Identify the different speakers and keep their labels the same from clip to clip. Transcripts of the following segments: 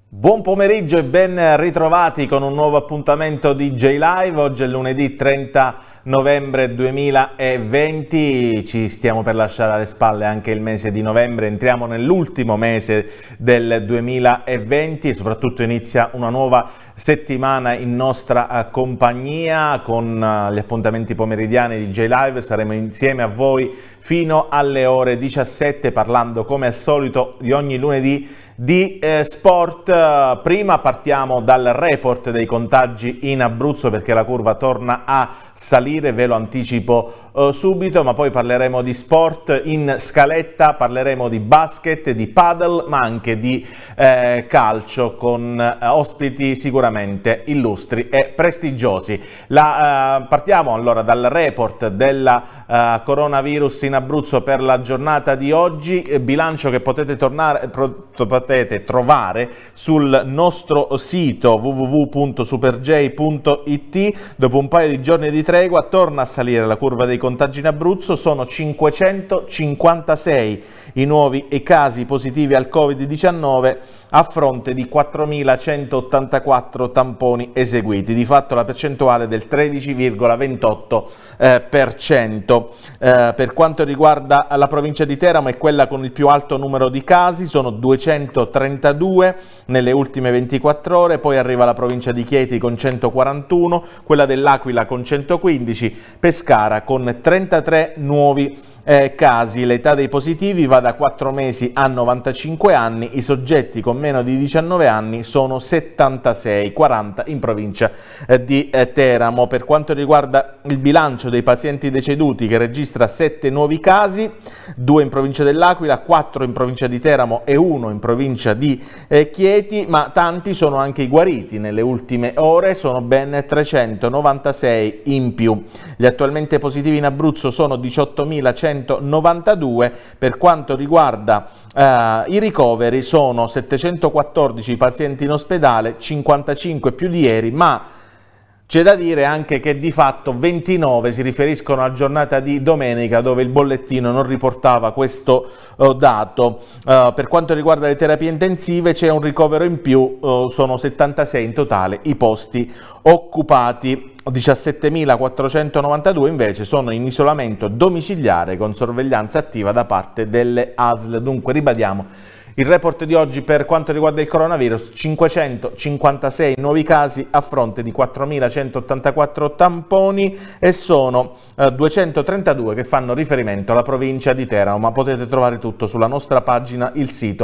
Speaker 1: Buon pomeriggio e ben ritrovati con un nuovo appuntamento di J-Live. Oggi è lunedì 30 novembre 2020, ci stiamo per lasciare alle spalle anche il mese di novembre, entriamo nell'ultimo mese del 2020 e soprattutto inizia una nuova settimana in nostra compagnia con gli appuntamenti pomeridiani di J-Live. Saremo insieme a voi fino alle ore 17 parlando come al solito di ogni lunedì di sport. Prima partiamo dal report dei contagi in Abruzzo perché la curva torna a salire, ve lo anticipo subito, ma poi parleremo di sport in scaletta, parleremo di basket, di paddle, ma anche di calcio con ospiti sicuramente illustri e prestigiosi. Partiamo allora dal report della coronavirus in Abruzzo per la giornata di oggi, bilancio che potete trovare sul nostro sito www.superj.it. Dopo un paio di giorni di tregua torna a salire la curva dei contagi in Abruzzo, sono 556 i nuovi casi positivi al Covid-19 a fronte di 4.184 tamponi eseguiti, di fatto la percentuale del 13,28%. Per quanto riguarda la provincia di Teramo è quella con il più alto numero di casi, sono 232 nelle ultime 24 ore, poi arriva la provincia di Chieti con 141, quella dell'Aquila con 115, Pescara con 33 nuovi casi. L'età dei positivi va da 4 mesi a 95 anni, i soggetti con meno di 19 anni sono 76, 40 in provincia di Teramo. Per quanto riguarda il bilancio dei pazienti deceduti, che registra 7 nuovi casi, 2 in provincia dell'Aquila, 4 in provincia di Teramo e 1 in provincia di Chieti, ma tanti sono anche i guariti nelle ultime ore, sono ben 396 in più. Gli attualmente positivi in Abruzzo sono 18.192, per quanto riguarda i ricoveri sono 714 pazienti in ospedale, 55 più di ieri, ma c'è da dire anche che di fatto 29 si riferiscono alla giornata di domenica, dove il bollettino non riportava questo dato. Per quanto riguarda le terapie intensive c'è un ricovero in più, sono 76 in totale i posti occupati. 17.492 invece sono in isolamento domiciliare con sorveglianza attiva da parte delle ASL. Dunque ribadiamo il report di oggi per quanto riguarda il coronavirus: 556 nuovi casi a fronte di 4.184 tamponi e sono 232 che fanno riferimento alla provincia di Teramo, ma potete trovare tutto sulla nostra pagina, il sito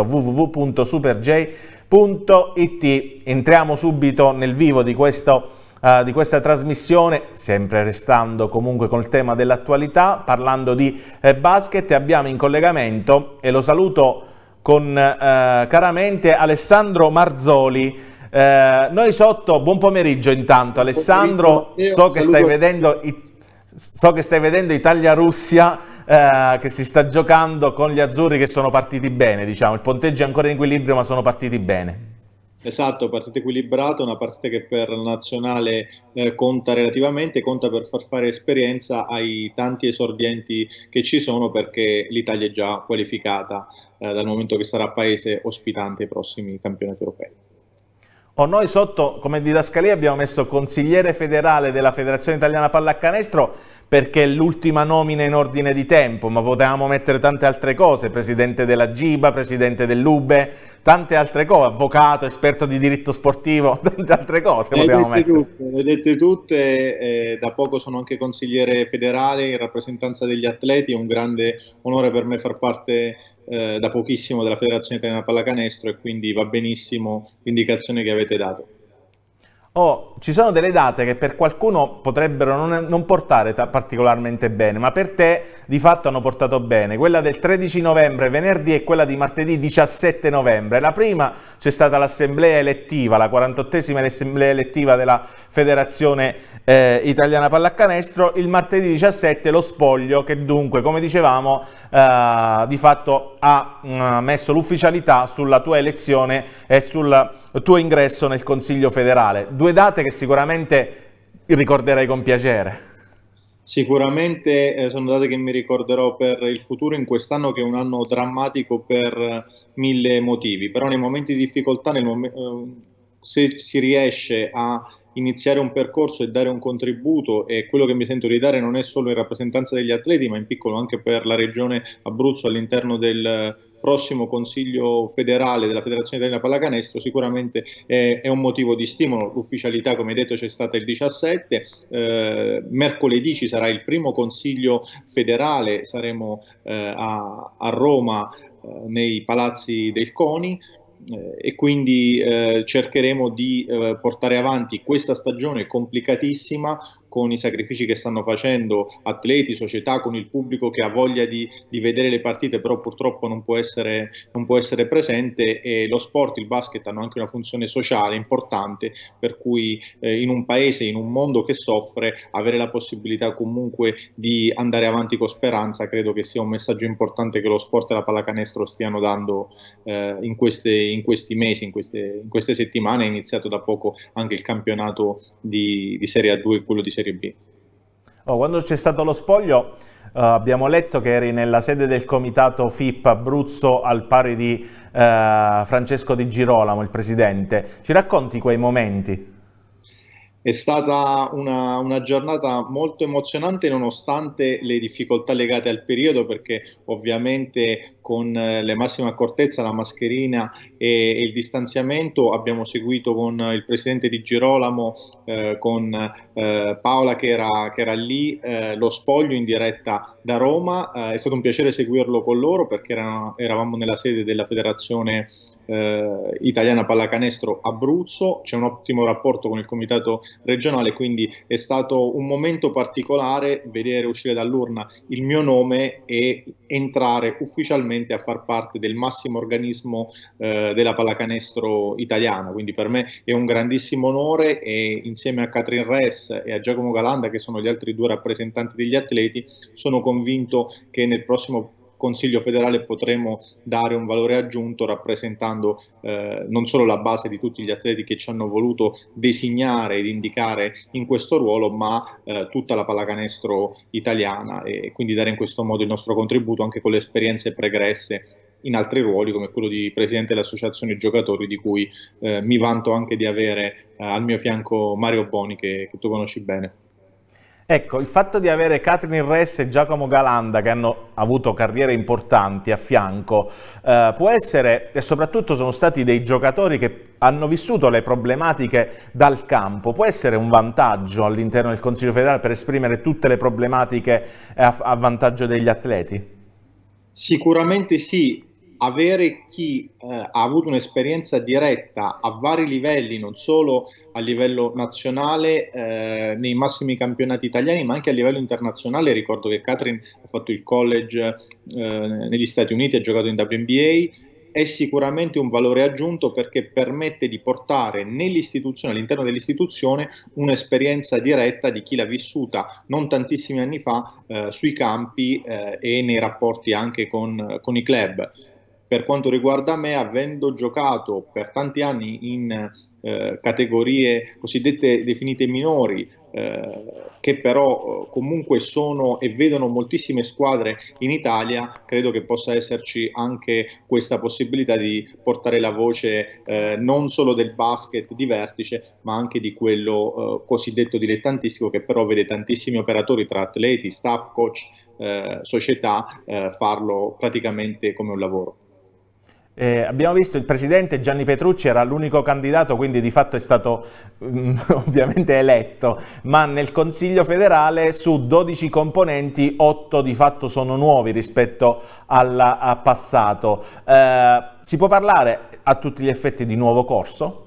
Speaker 1: www.superj.it. Entriamo subito nel vivo di questa trasmissione, sempre restando comunque col tema dell'attualità, parlando di basket. Abbiamo in collegamento, e lo saluto caramente, Alessandro Marzoli. Noi sotto, buon pomeriggio intanto Alessandro, so che stai vedendo Italia-Russia che si sta giocando con gli azzurri che sono partiti bene, diciamo, il punteggio è ancora in equilibrio ma sono partiti bene.
Speaker 2: Esatto, partita equilibrata, una partita che per la nazionale conta relativamente, conta per far fare esperienza ai tanti esordienti che ci sono, perché l'Italia è già qualificata dal momento che sarà paese ospitante ai prossimi campionati europei.
Speaker 1: Noi sotto, come didascalia, abbiamo messo consigliere federale della Federazione Italiana Pallacanestro perché è l'ultima nomina in ordine di tempo, ma potevamo mettere tante altre cose: presidente della GIBA, presidente dell'UBE, tante altre cose, avvocato, esperto di diritto sportivo, tante altre cose potevamo mettere.
Speaker 2: Le dette tutte, da poco sono anche consigliere federale in rappresentanza degli atleti, è un grande onore per me far parte da pochissimo della Federazione Italiana Pallacanestro, e quindi va benissimo l'indicazione che avete dato.
Speaker 1: Ci sono delle date che per qualcuno potrebbero non portare particolarmente bene, ma per te di fatto hanno portato bene. Quella del 13 novembre, venerdì, e quella di martedì 17 novembre. La prima c'è stata l'assemblea elettiva, la 48esima assemblea elettiva della Federazione Italiana Pallacanestro. Il martedì 17 lo spoglio, che dunque, come dicevamo, di fatto ha messo l'ufficialità sulla tua elezione e sul tuo ingresso nel Consiglio federale. Due date che sicuramente ricorderai con piacere.
Speaker 2: Sicuramente sono date che mi ricorderò per il futuro in quest'anno, che è un anno drammatico per mille motivi, però nei momenti di difficoltà, se si riesce a iniziare un percorso e dare un contributo, e quello che mi sento di dare non è solo in rappresentanza degli atleti, ma in piccolo anche per la regione Abruzzo all'interno del prossimo Consiglio federale della Federazione Italiana Pallacanestro, sicuramente è un motivo di stimolo. L'ufficialità, come detto, c'è stata il 17, mercoledì ci sarà il primo Consiglio federale, saremo a Roma nei palazzi del CONI, e quindi cercheremo di portare avanti questa stagione complicatissima, con i sacrifici che stanno facendo atleti, società, con il pubblico che ha voglia di vedere le partite, però purtroppo non può essere presente, e lo sport, il basket, hanno anche una funzione sociale importante, per cui in un paese, in un mondo che soffre, avere la possibilità comunque di andare avanti con speranza, credo che sia un messaggio importante che lo sport e la pallacanestro stiano dando in questi mesi, in queste settimane. È iniziato da poco anche il campionato di Serie A2 e quello di Serie B.
Speaker 1: Oh, quando c'è stato lo spoglio abbiamo letto che eri nella sede del comitato FIP Abruzzo al pari di Francesco Di Girolamo, il presidente. Ci racconti quei momenti?
Speaker 2: È stata una giornata molto emozionante nonostante le difficoltà legate al periodo, perché ovviamente con le massime accortezza, la mascherina e il distanziamento abbiamo seguito con il presidente Di Girolamo, con Paola che era lì, lo spoglio in diretta da Roma. È stato un piacere seguirlo con loro, perché eravamo nella sede della Federazione Italiana Pallacanestro Abruzzo. C'è un ottimo rapporto con il comitato regionale, quindi è stato un momento particolare vedere uscire dall'urna il mio nome e entrare ufficialmente a far parte del massimo organismo della pallacanestro italiana. Quindi per me è un grandissimo onore, e insieme a Catherine Ress e a Giacomo Galanda, che sono gli altri due rappresentanti degli atleti, sono convinto che nel prossimo Consiglio federale potremo dare un valore aggiunto, rappresentando non solo la base di tutti gli atleti che ci hanno voluto designare ed indicare in questo ruolo, ma tutta la pallacanestro italiana, e quindi dare in questo modo il nostro contributo anche con le esperienze pregresse in altri ruoli, come quello di presidente dell'associazione giocatori, di cui mi vanto anche di avere al mio fianco Mario Boni, che tu conosci bene.
Speaker 1: Ecco, il fatto di avere Catherine Ress e Giacomo Galanda, che hanno avuto carriere importanti a fianco, può essere, e soprattutto sono stati dei giocatori che hanno vissuto le problematiche dal campo, può essere un vantaggio all'interno del Consiglio federale per esprimere tutte le problematiche a vantaggio degli atleti?
Speaker 2: Sicuramente sì. Avere chi ha avuto un'esperienza diretta a vari livelli, non solo a livello nazionale nei massimi campionati italiani, ma anche a livello internazionale. Ricordo che Catherine ha fatto il college negli Stati Uniti, ha giocato in WNBA. È sicuramente un valore aggiunto, perché permette di portare nell'istituzione, all'interno dell'istituzione, un'esperienza diretta di chi l'ha vissuta non tantissimi anni fa sui campi e nei rapporti anche con i club. Per quanto riguarda me, avendo giocato per tanti anni in categorie cosiddette definite minori, che però comunque sono e vedono moltissime squadre in Italia, credo che possa esserci anche questa possibilità di portare la voce non solo del basket di vertice, ma anche di quello cosiddetto dilettantistico, che però vede tantissimi operatori tra atleti, staff, coach, società farlo praticamente come un lavoro.
Speaker 1: Abbiamo visto il presidente Gianni Petrucci era l'unico candidato, quindi di fatto è stato ovviamente eletto, ma nel Consiglio federale su 12 componenti 8 di fatto sono nuovi rispetto al passato. Si può parlare a tutti gli effetti di nuovo corso?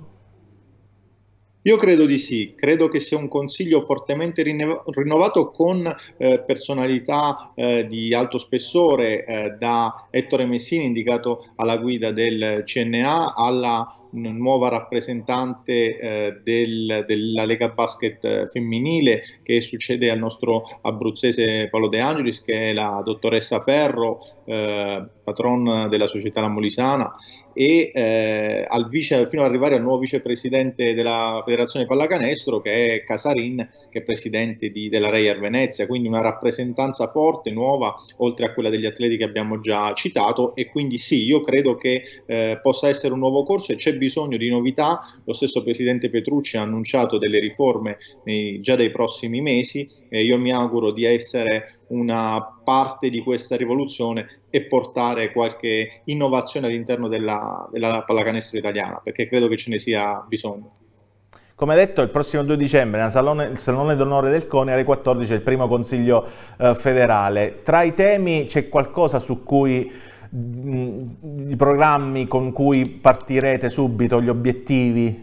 Speaker 2: Io credo di sì, credo che sia un consiglio fortemente rinnovato, con personalità di alto spessore, da Ettore Messini, indicato alla guida del CNA, alla nuova rappresentante della Lega Basket femminile, che succede al nostro abruzzese Paolo De Angelis, che è la dottoressa Ferro, patron della società La Molisana. fino ad arrivare al nuovo vicepresidente della Federazione di Pallacanestro, che è Casarin, che è presidente della Reyer Venezia, quindi una rappresentanza forte, nuova, oltre a quella degli atleti che abbiamo già citato. E quindi sì, io credo che possa essere un nuovo corso e c'è bisogno di novità. Lo stesso presidente Petrucci ha annunciato delle riforme già dai prossimi mesi, e io mi auguro di essere una parte di questa rivoluzione e portare qualche innovazione all'interno della pallacanestro italiana, perché credo che ce ne sia bisogno.
Speaker 1: Come detto, il prossimo 2 dicembre il Salone d'Onore del CONI alle 14 è il primo Consiglio federale. Tra i temi c'è qualcosa su cui i programmi con cui partirete subito, gli obiettivi?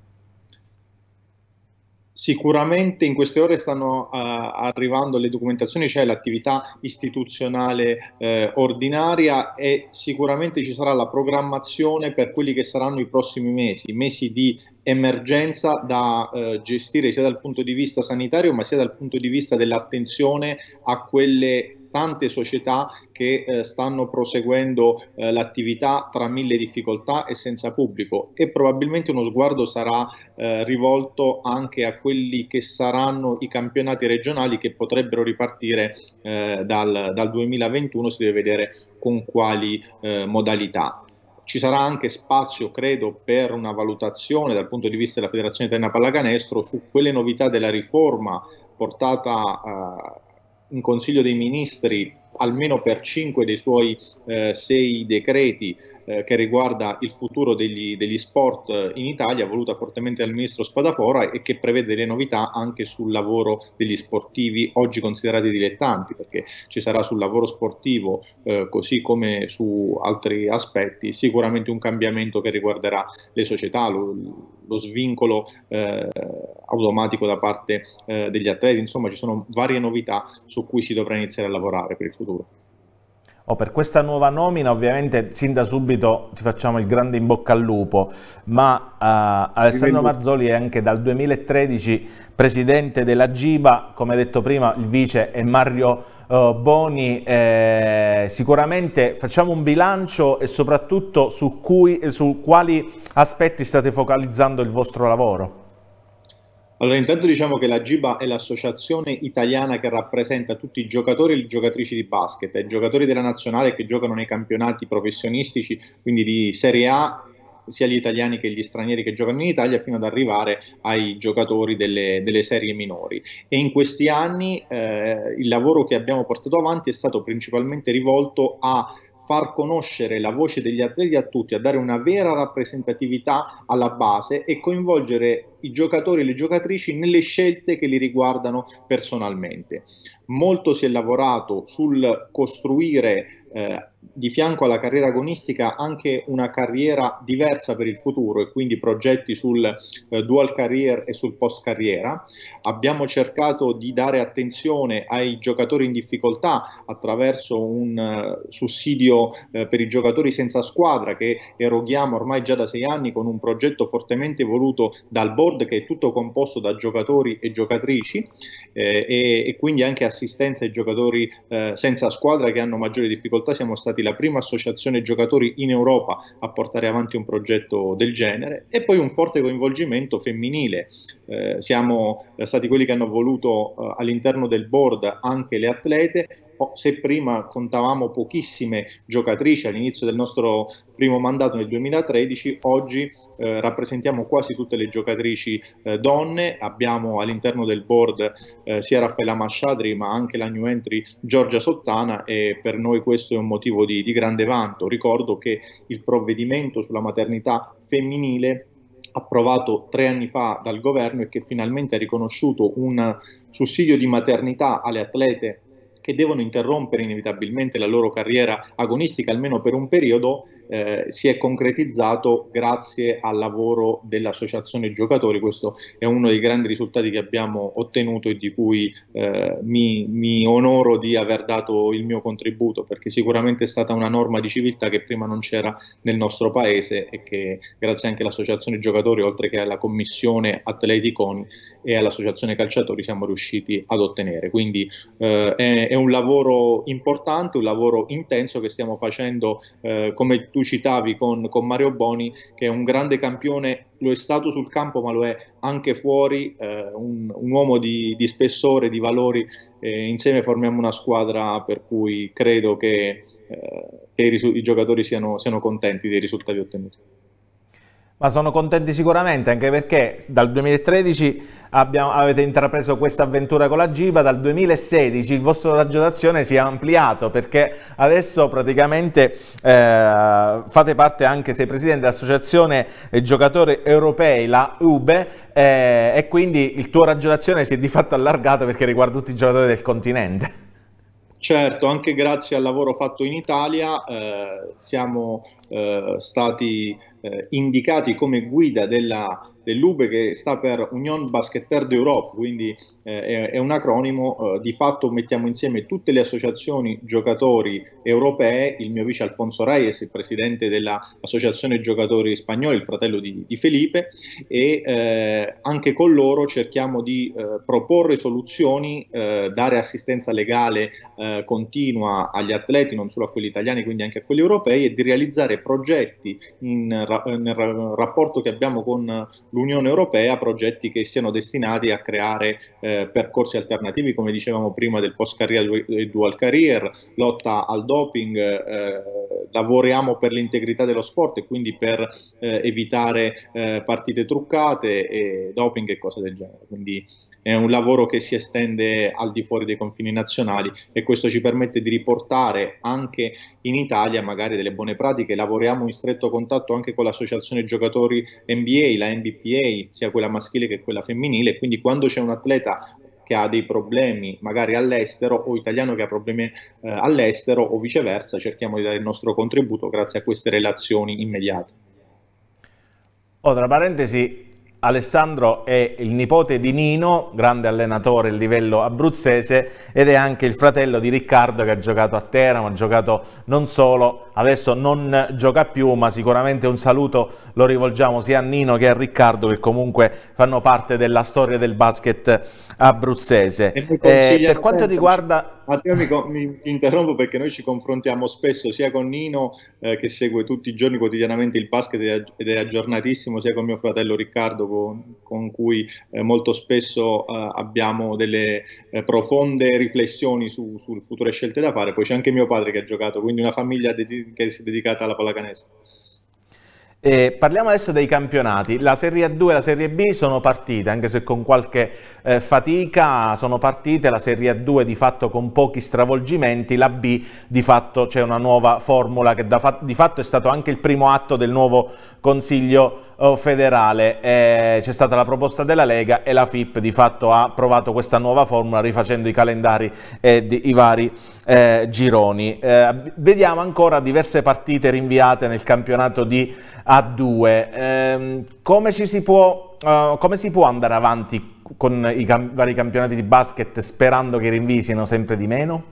Speaker 2: Sicuramente in queste ore stanno arrivando le documentazioni, c'è l'attività istituzionale ordinaria, e sicuramente ci sarà la programmazione per quelli che saranno i prossimi mesi di emergenza da gestire sia dal punto di vista sanitario, ma sia dal punto di vista dell'attenzione a quelle tante società che stanno proseguendo l'attività tra mille difficoltà e senza pubblico, e probabilmente uno sguardo sarà rivolto anche a quelli che saranno i campionati regionali che potrebbero ripartire dal 2021, si deve vedere con quali modalità. Ci sarà anche spazio, credo, per una valutazione dal punto di vista della Federazione Italiana Pallacanestro su quelle novità della riforma portata in Consiglio dei Ministri, almeno per 5 dei suoi 6 decreti, che riguarda il futuro degli sport in Italia, voluta fortemente dal ministro Spadafora, e che prevede delle novità anche sul lavoro degli sportivi oggi considerati dilettanti, perché ci sarà sul lavoro sportivo, così come su altri aspetti, sicuramente un cambiamento che riguarderà le società, lo svincolo automatico da parte degli atleti. Insomma, ci sono varie novità su cui si dovrà iniziare a lavorare per il futuro.
Speaker 1: Per questa nuova nomina ovviamente sin da subito ti facciamo il grande in bocca al lupo, ma Alessandro Marzoli è anche dal 2013 presidente della Giba, come detto prima il vice è Mario Boni. Sicuramente facciamo un bilancio e soprattutto su quali aspetti state focalizzando il vostro lavoro.
Speaker 2: Allora, intanto diciamo che la Giba è l'associazione italiana che rappresenta tutti i giocatori e le giocatrici di basket, i giocatori della nazionale che giocano nei campionati professionistici, quindi di Serie A, sia gli italiani che gli stranieri che giocano in Italia, fino ad arrivare ai giocatori delle serie minori. E in questi anni il lavoro che abbiamo portato avanti è stato principalmente rivolto a far conoscere la voce degli atleti a tutti, a dare una vera rappresentatività alla base e coinvolgere i giocatori e le giocatrici nelle scelte che li riguardano personalmente. Molto si è lavorato sul costruire di fianco alla carriera agonistica anche una carriera diversa per il futuro, e quindi progetti sul dual career e sul post carriera. Abbiamo cercato di dare attenzione ai giocatori in difficoltà attraverso un sussidio per i giocatori senza squadra che eroghiamo ormai già da 6 anni, con un progetto fortemente voluto dal board, che è tutto composto da giocatori e giocatrici, e quindi anche assistenza ai giocatori senza squadra che hanno maggiori difficoltà. Siamo stati la prima associazione giocatori in Europa a portare avanti un progetto del genere, e poi un forte coinvolgimento femminile. Siamo stati quelli che hanno voluto all'interno del board anche le atlete. Se prima contavamo pochissime giocatrici all'inizio del nostro primo mandato nel 2013, oggi rappresentiamo quasi tutte le giocatrici donne. Abbiamo all'interno del board sia Raffaella Masciadri ma anche la new entry Giorgia Sottana, e per noi questo è un motivo di grande vanto. Ricordo che il provvedimento sulla maternità femminile, approvato 3 anni fa dal governo e che finalmente ha riconosciuto un sussidio di maternità alle atlete che devono interrompere inevitabilmente la loro carriera agonistica almeno per un periodo, si è concretizzato grazie al lavoro dell'associazione giocatori. Questo è uno dei grandi risultati che abbiamo ottenuto e di cui mi onoro di aver dato il mio contributo, perché sicuramente è stata una norma di civiltà che prima non c'era nel nostro paese e che grazie anche all'associazione giocatori, oltre che alla commissione atleti CONI e all'associazione calciatori, siamo riusciti ad ottenere. Quindi è un lavoro importante, un lavoro intenso che stiamo facendo, come tu tu citavi con Mario Boni, che è un grande campione, lo è stato sul campo ma lo è anche fuori, un uomo di spessore, di valori, insieme formiamo una squadra per cui credo che i giocatori siano contenti dei risultati ottenuti.
Speaker 1: Ma sono contenti sicuramente, anche perché dal 2013 avete intrapreso questa avventura con la Giba, dal 2016 il vostro raggio d'azione si è ampliato, perché adesso praticamente fate parte anche, sei presidente dell'associazione giocatori europei, la UBE, e quindi il tuo raggio d'azione si è di fatto allargato perché riguarda tutti i giocatori del continente.
Speaker 2: Certo, anche grazie al lavoro fatto in Italia siamo stati indicati come guida dell'UBE, che sta per Union Baskettaire d'Europe, quindi è un acronimo. Di fatto mettiamo insieme tutte le associazioni giocatori europee, il mio vice Alfonso Reyes, il presidente dell'associazione giocatori spagnoli, il fratello di Felipe, e anche con loro cerchiamo di proporre soluzioni, dare assistenza legale continua agli atleti, non solo a quelli italiani, quindi anche a quelli europei, e di realizzare progetti nel rapporto che abbiamo con l'Unione Europea, progetti che siano destinati a creare percorsi alternativi, come dicevamo prima, del post carriera e dual career, lotta al doping, lavoriamo per l'integrità dello sport e quindi per evitare partite truccate e doping e cose del genere. Quindi è un lavoro che si estende al di fuori dei confini nazionali, e questo ci permette di riportare anche in Italia magari delle buone pratiche. Lavoriamo in stretto contatto anche con l'associazione giocatori NBA, la NBPA, sia quella maschile che quella femminile, quindi quando c'è un atleta che ha dei problemi magari all'estero, o italiano che ha problemi all'estero, o viceversa, cerchiamo di dare il nostro contributo grazie a queste relazioni immediate.
Speaker 1: Tra parentesi, Alessandro è il nipote di Nino, grande allenatore a livello abruzzese, ed è anche il fratello di Riccardo, che ha giocato a Teramo, ha giocato non solo, adesso non gioca più, ma sicuramente un saluto lo rivolgiamo sia a Nino che a Riccardo, che comunque fanno parte della storia del basket abruzzese. Per quanto riguarda...
Speaker 2: Matteo, mi interrompo perché noi ci confrontiamo spesso sia con Nino, che segue tutti i giorni quotidianamente il basket ed è aggiornatissimo, sia con mio fratello Riccardo, con cui molto spesso abbiamo delle profonde riflessioni sulle future scelte da fare. Poi c'è anche mio padre che ha giocato, quindi una famiglia che si è dedicata alla pallacanestro.
Speaker 1: Parliamo adesso dei campionati. La Serie A2 e la Serie B sono partite, anche se con qualche fatica sono partite. La Serie A2 di fatto con pochi stravolgimenti, la B di fatto c'è una nuova formula che di fatto è stato anche il primo atto del nuovo Consiglio federale. C'è stata la proposta della Lega e la FIP di fatto ha approvato questa nuova formula, rifacendo i calendari e i vari gironi. Vediamo ancora diverse partite rinviate nel campionato di A2. Come si può andare avanti con i vari campionati di basket sperando che i rinvii siano sempre di meno?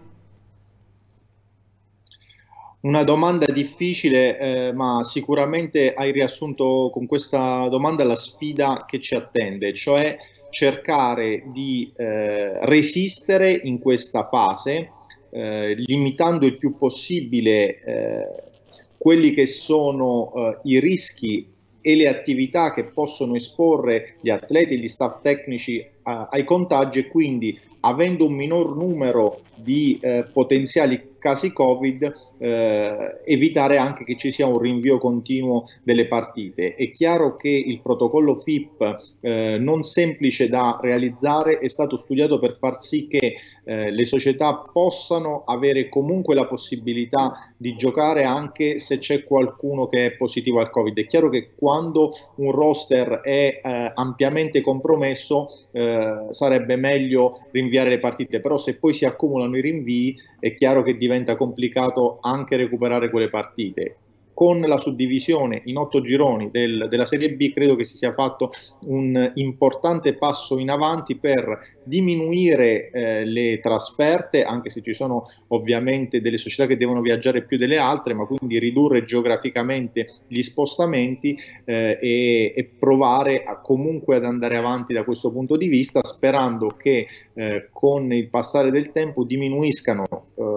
Speaker 2: Una domanda difficile, ma sicuramente hai riassunto con questa domanda la sfida che ci attende, cioè cercare di resistere in questa fase, limitando il più possibile quelli che sono i rischi e le attività che possono esporre gli atleti e gli staff tecnici ai contagi, e quindi, avendo un minor numero di potenziali casi Covid, evitare anche che ci sia un rinvio continuo delle partite. È chiaro che il protocollo FIP, non semplice da realizzare, è stato studiato per far sì che le società possano avere comunque la possibilità di giocare anche se c'è qualcuno che è positivo al Covid. È chiaro che quando un roster è ampiamente compromesso sarebbe meglio rinviare le partite, però se poi si accumulano i rinvii è chiaro che diventa complicato anche recuperare quelle partite. Con la suddivisione in 8 gironi della Serie B credo che si sia fatto un importante passo in avanti per diminuire le trasferte, anche se ci sono ovviamente delle società che devono viaggiare più delle altre, ma quindi ridurre geograficamente gli spostamenti e provare comunque ad andare avanti da questo punto di vista, sperando che con il passare del tempo diminuiscano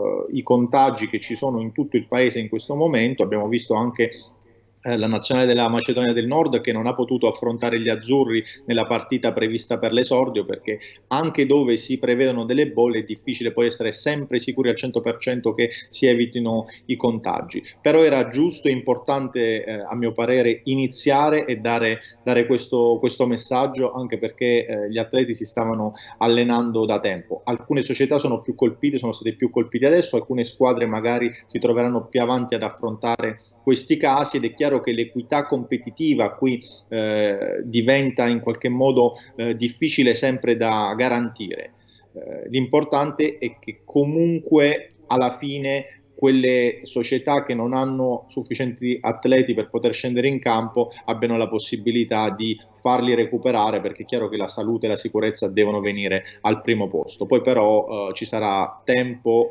Speaker 2: i contagi che ci sono in tutto il paese in questo momento. Abbiamo visto anche la nazionale della Macedonia del Nord che non ha potuto affrontare gli azzurri nella partita prevista per l'esordio, perché anche dove si prevedono delle bolle è difficile poi essere sempre sicuri al 100% che si evitino i contagi. Però era giusto e importante, a mio parere, iniziare e dare questo messaggio, anche perché gli atleti si stavano allenando da tempo. Alcune società sono state più colpite adesso, alcune squadre magari si troveranno più avanti ad affrontare questi casi, ed è chiaro che l'equità competitiva qui diventa in qualche modo difficile sempre da garantire. L'importante è che comunque alla fine quelle società che non hanno sufficienti atleti per poter scendere in campo abbiano la possibilità di farli recuperare, perché è chiaro che la salute e la sicurezza devono venire al primo posto. Poi però ci sarà tempo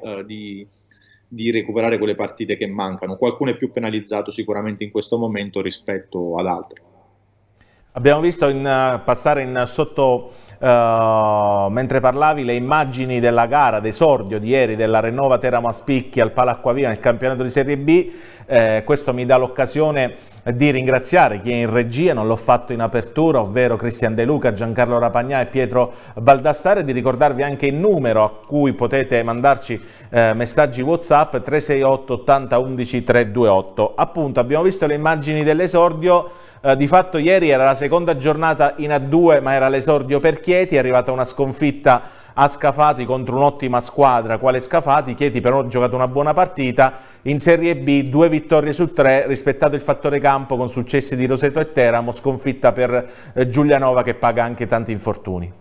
Speaker 2: di recuperare quelle partite che mancano. Qualcuno è più penalizzato sicuramente in questo momento rispetto ad altri.
Speaker 1: Abbiamo visto passare in sotto, mentre parlavi, le immagini della gara d'esordio di ieri della Renova Teramo Aspicchi al Pala Acquaviva nel campionato di Serie B. Questo mi dà l'occasione di ringraziare chi è in regia, non l'ho fatto in apertura, ovvero Cristian De Luca, Giancarlo Rapagnà e Pietro Baldassare, e di ricordarvi anche il numero a cui potete mandarci messaggi WhatsApp: 368 80 11 328. Appunto, abbiamo visto le immagini dell'esordio. Di fatto ieri era la seconda giornata in A2, ma era l'esordio per Chieti. È arrivata una sconfitta a Scafati contro un'ottima squadra quale Scafati. Chieti però ha giocato una buona partita. In Serie B 2 vittorie su 3, rispettato il fattore campo con successi di Roseto e Teramo, sconfitta per Giulianova che paga anche tanti infortuni.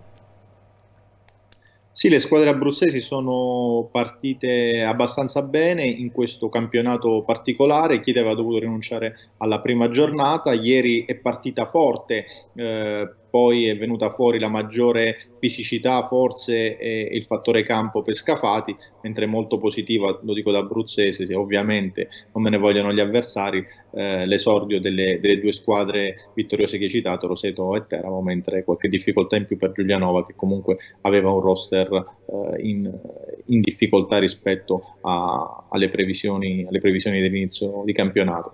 Speaker 2: Sì, le squadre abruzzesi sono partite abbastanza bene in questo campionato particolare. Chieti aveva dovuto rinunciare alla prima giornata, ieri è partita forte, poi è venuta fuori la maggiore fisicità forse e il fattore campo per Scafati, mentre molto positiva, lo dico da abruzzese, se ovviamente non me ne vogliono gli avversari, l'esordio delle due squadre vittoriose che hai citato, Roseto e Teramo, mentre qualche difficoltà in più per Giulianova, che comunque aveva un roster in difficoltà rispetto alle previsioni dell'inizio di campionato.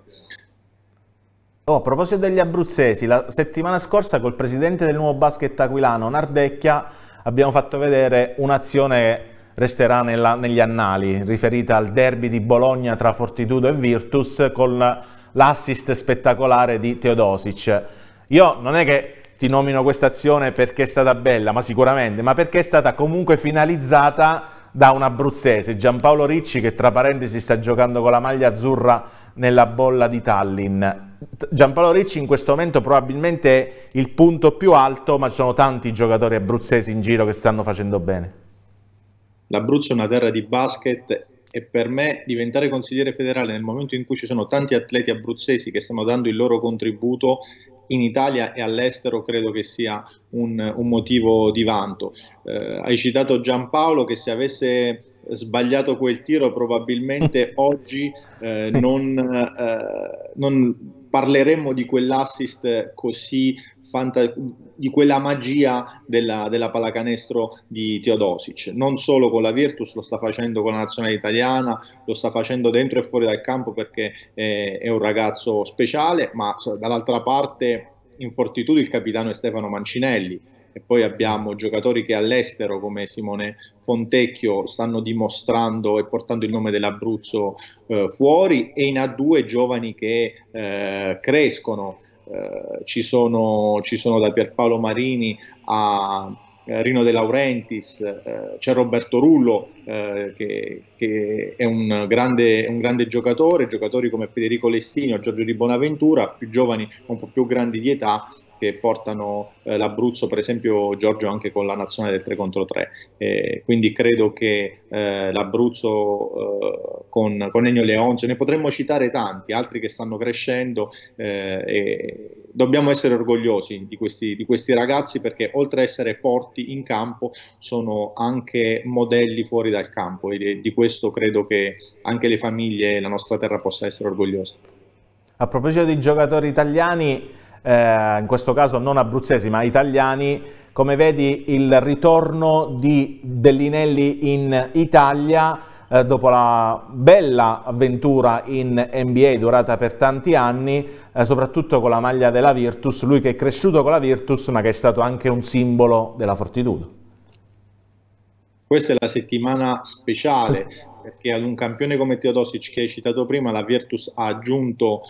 Speaker 1: A proposito degli abruzzesi, la settimana scorsa col presidente del Nuovo Basket Aquilano, Nardecchia, abbiamo fatto vedere un'azione che resterà negli annali, riferita al derby di Bologna tra Fortitudo e Virtus, con l'assist spettacolare di Teodosic. Io non è che ti nomino questa azione perché è stata bella, ma sicuramente, ma perché è stata comunque finalizzata da un abruzzese, Giampaolo Ricci, che tra parentesi sta giocando con la maglia azzurra nella bolla di Tallinn. Giampaolo Ricci in questo momento probabilmente è il punto più alto, ma ci sono tanti giocatori abruzzesi in giro che stanno facendo bene.
Speaker 2: L'Abruzzo è una terra di basket e per me diventare consigliere federale nel momento in cui ci sono tanti atleti abruzzesi che stanno dando il loro contributo in Italia e all'estero credo che sia un motivo di vanto. Hai citato Giampaolo, che se avesse sbagliato quel tiro probabilmente oggi non parleremmo di quell'assist così di quella magia della pallacanestro di Teodosic. Non solo con la Virtus, lo sta facendo con la nazionale italiana, lo sta facendo dentro e fuori dal campo perché è un ragazzo speciale, ma dall'altra parte in Fortitudo il capitano è Stefano Mancinelli, e poi abbiamo giocatori che all'estero come Simone Fontecchio stanno dimostrando e portando il nome dell'Abruzzo fuori, e in A2 giovani che crescono. Ci sono da Pierpaolo Marini a Rino De Laurentiis, c'è Roberto Rullo che è un grande giocatore, giocatori come Federico Lestini o Giorgio Di Bonaventura, più giovani, un po' più grandi di età, che portano l'Abruzzo, per esempio Giorgio anche con la nazionale del 3 contro 3. Quindi credo che l'Abruzzo con Ennio Leonzio, ne potremmo citare tanti altri che stanno crescendo, e dobbiamo essere orgogliosi di questi ragazzi, perché oltre a essere forti in campo sono anche modelli fuori dal campo, e di questo credo che anche le famiglie e la nostra terra possa essere orgogliose.
Speaker 1: A proposito di giocatori italiani, in questo caso non abruzzesi ma italiani, come vedi il ritorno di Bellinelli in Italia dopo la bella avventura in NBA durata per tanti anni, soprattutto con la maglia della Virtus, lui che è cresciuto con la Virtus ma che è stato anche un simbolo della Fortitudo.
Speaker 2: Questa è la settimana speciale, perché ad un campione come Teodosic che hai citato prima, la Virtus ha aggiunto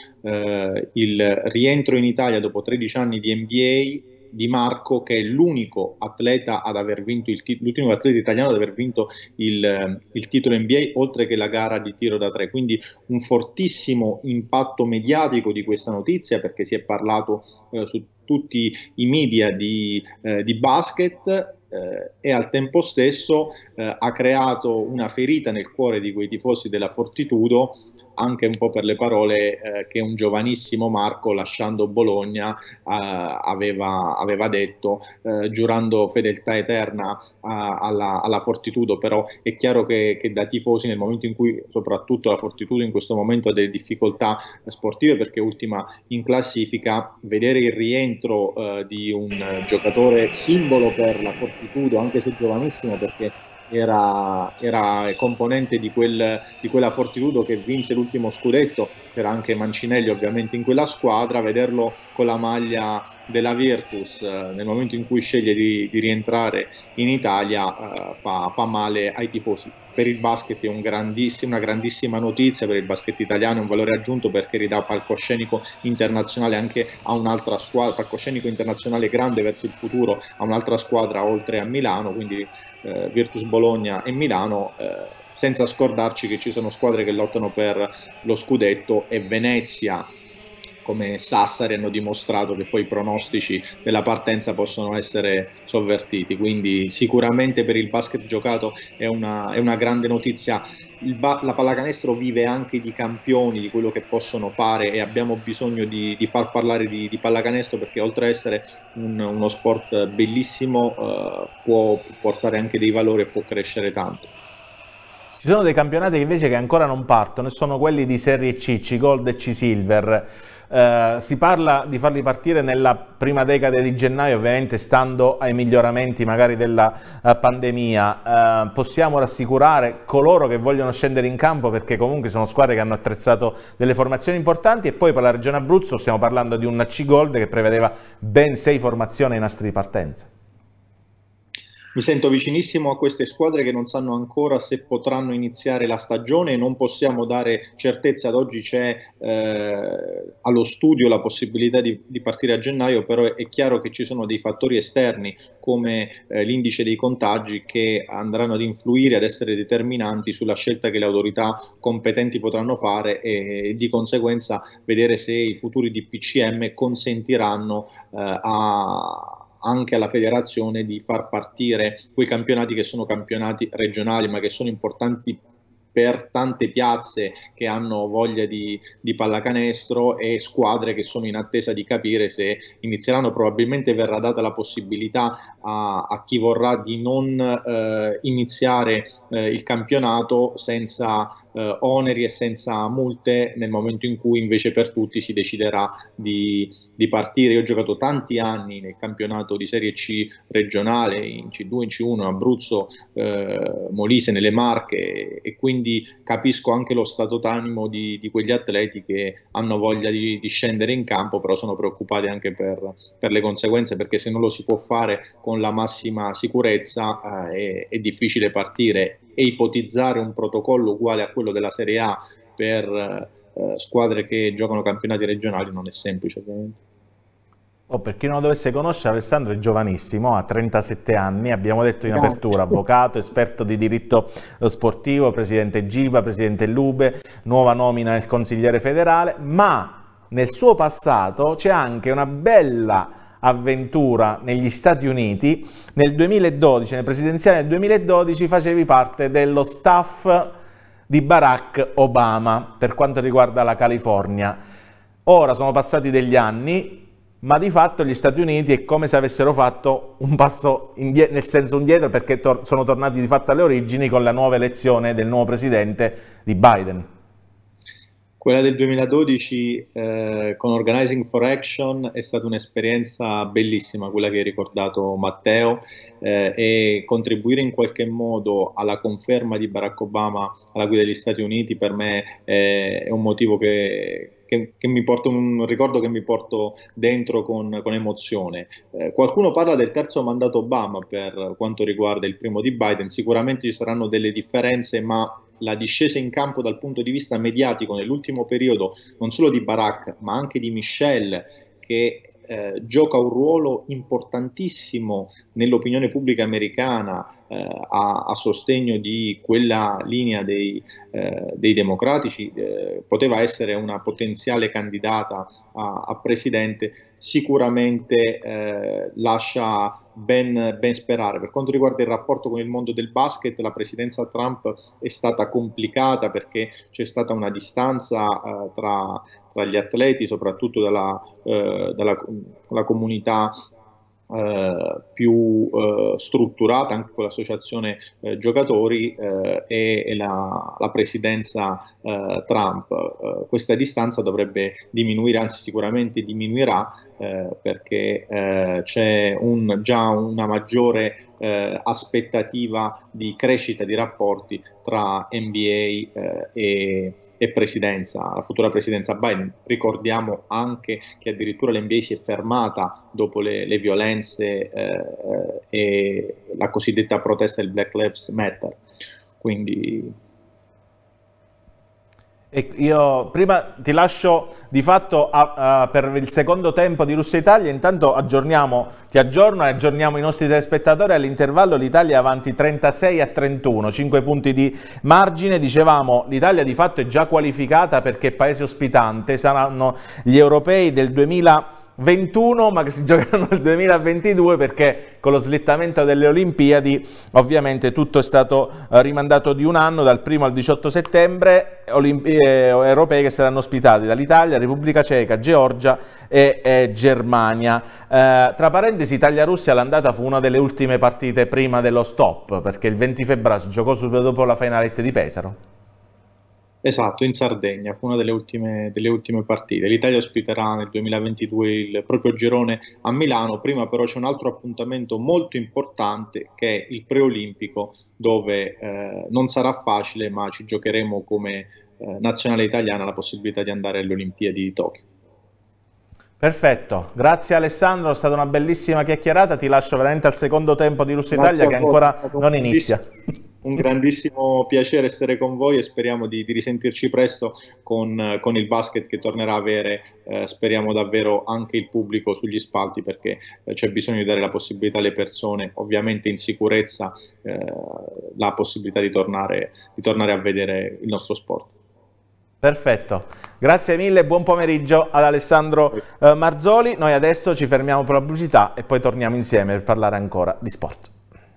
Speaker 2: il rientro in Italia dopo 13 anni di NBA di Marco, che è l'unico atleta ad aver vinto l'ultimo atleta italiano ad aver vinto il titolo NBA, oltre che la gara di tiro da tre. Quindi un fortissimo impatto mediatico di questa notizia, perché si è parlato su tutti i media di basket. E al tempo stesso ha creato una ferita nel cuore di quei tifosi della Fortitudo, anche un po' per le parole che un giovanissimo Marco, lasciando Bologna, aveva detto, giurando fedeltà eterna alla Fortitudo. Però è chiaro che da tifosi, nel momento in cui soprattutto la Fortitudo in questo momento ha delle difficoltà sportive perché è ultima in classifica, vedere il rientro di un giocatore simbolo per la Fortitudo, anche se giovanissimo, perché era componente di quella Fortitudo che vinse l'ultimo scudetto, c'era anche Mancinelli ovviamente in quella squadra, vederlo con la maglia della Virtus nel momento in cui sceglie di rientrare in Italia fa male ai tifosi. Per il basket è una grandissima notizia, per il basket italiano è un valore aggiunto, perché ridà palcoscenico internazionale anche a un'altra squadra, palcoscenico internazionale grande verso il futuro a un'altra squadra oltre a Milano, quindi Virtus Bologna e Milano, senza scordarci che ci sono squadre che lottano per lo scudetto, e Venezia come Sassari hanno dimostrato che poi i pronostici della partenza possono essere sovvertiti. Quindi sicuramente per il basket giocato è una grande notizia. La pallacanestro vive anche di campioni, di quello che possono fare, e abbiamo bisogno di far parlare di pallacanestro, perché oltre a essere uno sport bellissimo può portare anche dei valori e può crescere tanto.
Speaker 1: Ci sono dei campionati invece che ancora non partono, e sono quelli di Serie C, C-Gold e C-Silver. Si parla di farli partire nella prima decade di gennaio, ovviamente stando ai miglioramenti magari della pandemia. Possiamo rassicurare coloro che vogliono scendere in campo, perché comunque sono squadre che hanno attrezzato delle formazioni importanti, e poi per la regione Abruzzo stiamo parlando di un C-Gold che prevedeva ben 6 formazioni ai nastri di partenza.
Speaker 2: Mi sento vicinissimo a queste squadre che non sanno ancora se potranno iniziare la stagione, non possiamo dare certezze. Ad oggi c'è allo studio la possibilità di partire a gennaio, però è chiaro che ci sono dei fattori esterni come l'indice dei contagi che andranno ad influire, ad essere determinanti sulla scelta che le autorità competenti potranno fare, e di conseguenza vedere se i futuri DPCM consentiranno anche alla federazione di far partire quei campionati che sono campionati regionali, ma che sono importanti per tante piazze che hanno voglia di pallacanestro, e squadre che sono in attesa di capire se inizieranno. Probabilmente verrà data la possibilità a chi vorrà di non iniziare il campionato senza oneri e senza multe, nel momento in cui invece per tutti si deciderà di partire. Io ho giocato tanti anni nel campionato di Serie C regionale, in C2, in C1, Abruzzo, Molise, nelle Marche, e quindi capisco anche lo stato d'animo di quegli atleti che hanno voglia di scendere in campo, però sono preoccupati anche per le conseguenze, perché se non lo si può fare con la massima sicurezza è difficile partire, e ipotizzare un protocollo uguale a quello della Serie A per squadre che giocano campionati regionali non è semplice, ovviamente.
Speaker 1: Per chi non lo dovesse conoscere, Alessandro è giovanissimo, ha 37 anni, abbiamo detto in apertura, avvocato, esperto di diritto sportivo, presidente GIBA, presidente Lube, nuova nomina nel consigliere federale, ma nel suo passato c'è anche una bella avventura negli Stati Uniti. Nel 2012, nel presidenziale del 2012, facevi parte dello staff di Barack Obama per quanto riguarda la California. Ora sono passati degli anni, ma di fatto gli Stati Uniti è come se avessero fatto un passo indietro, nel senso indietro, perché sono tornati di fatto alle origini con la nuova elezione del nuovo presidente di Biden.
Speaker 2: Quella del 2012 con Organizing for Action è stata un'esperienza bellissima, quella che hai ricordato Matteo, e contribuire in qualche modo alla conferma di Barack Obama alla guida degli Stati Uniti per me è un motivo che mi porto, un ricordo che mi porto dentro con emozione. Qualcuno parla del terzo mandato Obama per quanto riguarda il primo di Biden, sicuramente ci saranno delle differenze, ma la discesa in campo dal punto di vista mediatico nell'ultimo periodo, non solo di Barack, ma anche di Michelle, che gioca un ruolo importantissimo nell'opinione pubblica americana a sostegno di quella linea dei democratici, poteva essere una potenziale candidata a presidente, sicuramente lascia ben sperare. Per quanto riguarda il rapporto con il mondo del basket, la presidenza Trump è stata complicata perché c'è stata una distanza tra gli atleti, soprattutto dalla comunità più strutturata, anche con l'associazione giocatori e la presidenza Trump. Questa distanza dovrebbe diminuire, anzi sicuramente diminuirà, perché c'è già una maggiore aspettativa di crescita di rapporti tra NBA e presidenza, la futura presidenza Biden. Ricordiamo anche che addirittura l'NBA si è fermata dopo le violenze e la cosiddetta protesta del Black Lives Matter. Quindi
Speaker 1: E io prima ti lascio di fatto per il secondo tempo di Russia-Italia, intanto ti aggiorno e aggiorniamo i nostri telespettatori. All'intervallo l'Italia è avanti 36-31, 5 punti di margine. Dicevamo, l'Italia di fatto è già qualificata perché è paese ospitante, saranno gli europei del 2021, ma che si giocheranno nel 2022 perché con lo slittamento delle Olimpiadi ovviamente tutto è stato rimandato di un anno, dal 1° al 18 settembre, europei che saranno ospitati dall'Italia, Repubblica Ceca, Georgia e Germania. Tra parentesi, Italia-Russia all'andata fu una delle ultime partite prima dello stop, perché il 20 febbraio si giocò subito dopo la finalette di Pesaro.
Speaker 2: esatto, in Sardegna, fu una delle ultime partite. L'Italia ospiterà nel 2022 il proprio girone a Milano. Prima però c'è un altro appuntamento molto importante che è il preolimpico, dove non sarà facile, ma ci giocheremo come nazionale italiana la possibilità di andare alle Olimpiadi di Tokyo.
Speaker 1: Perfetto, grazie Alessandro, è stata una bellissima chiacchierata, ti lascio veramente al secondo tempo di Russia-Italia che ancora non inizia.
Speaker 2: Un grandissimo piacere essere con voi e speriamo di risentirci presto con il basket che tornerà a avere, speriamo davvero, anche il pubblico sugli spalti, perché c'è bisogno di dare la possibilità alle persone, ovviamente in sicurezza, la possibilità di tornare a vedere il nostro sport.
Speaker 1: Perfetto, grazie mille, buon pomeriggio ad Alessandro Marzoli. Noi adesso ci fermiamo per la pubblicità e poi torniamo insieme per parlare ancora di sport.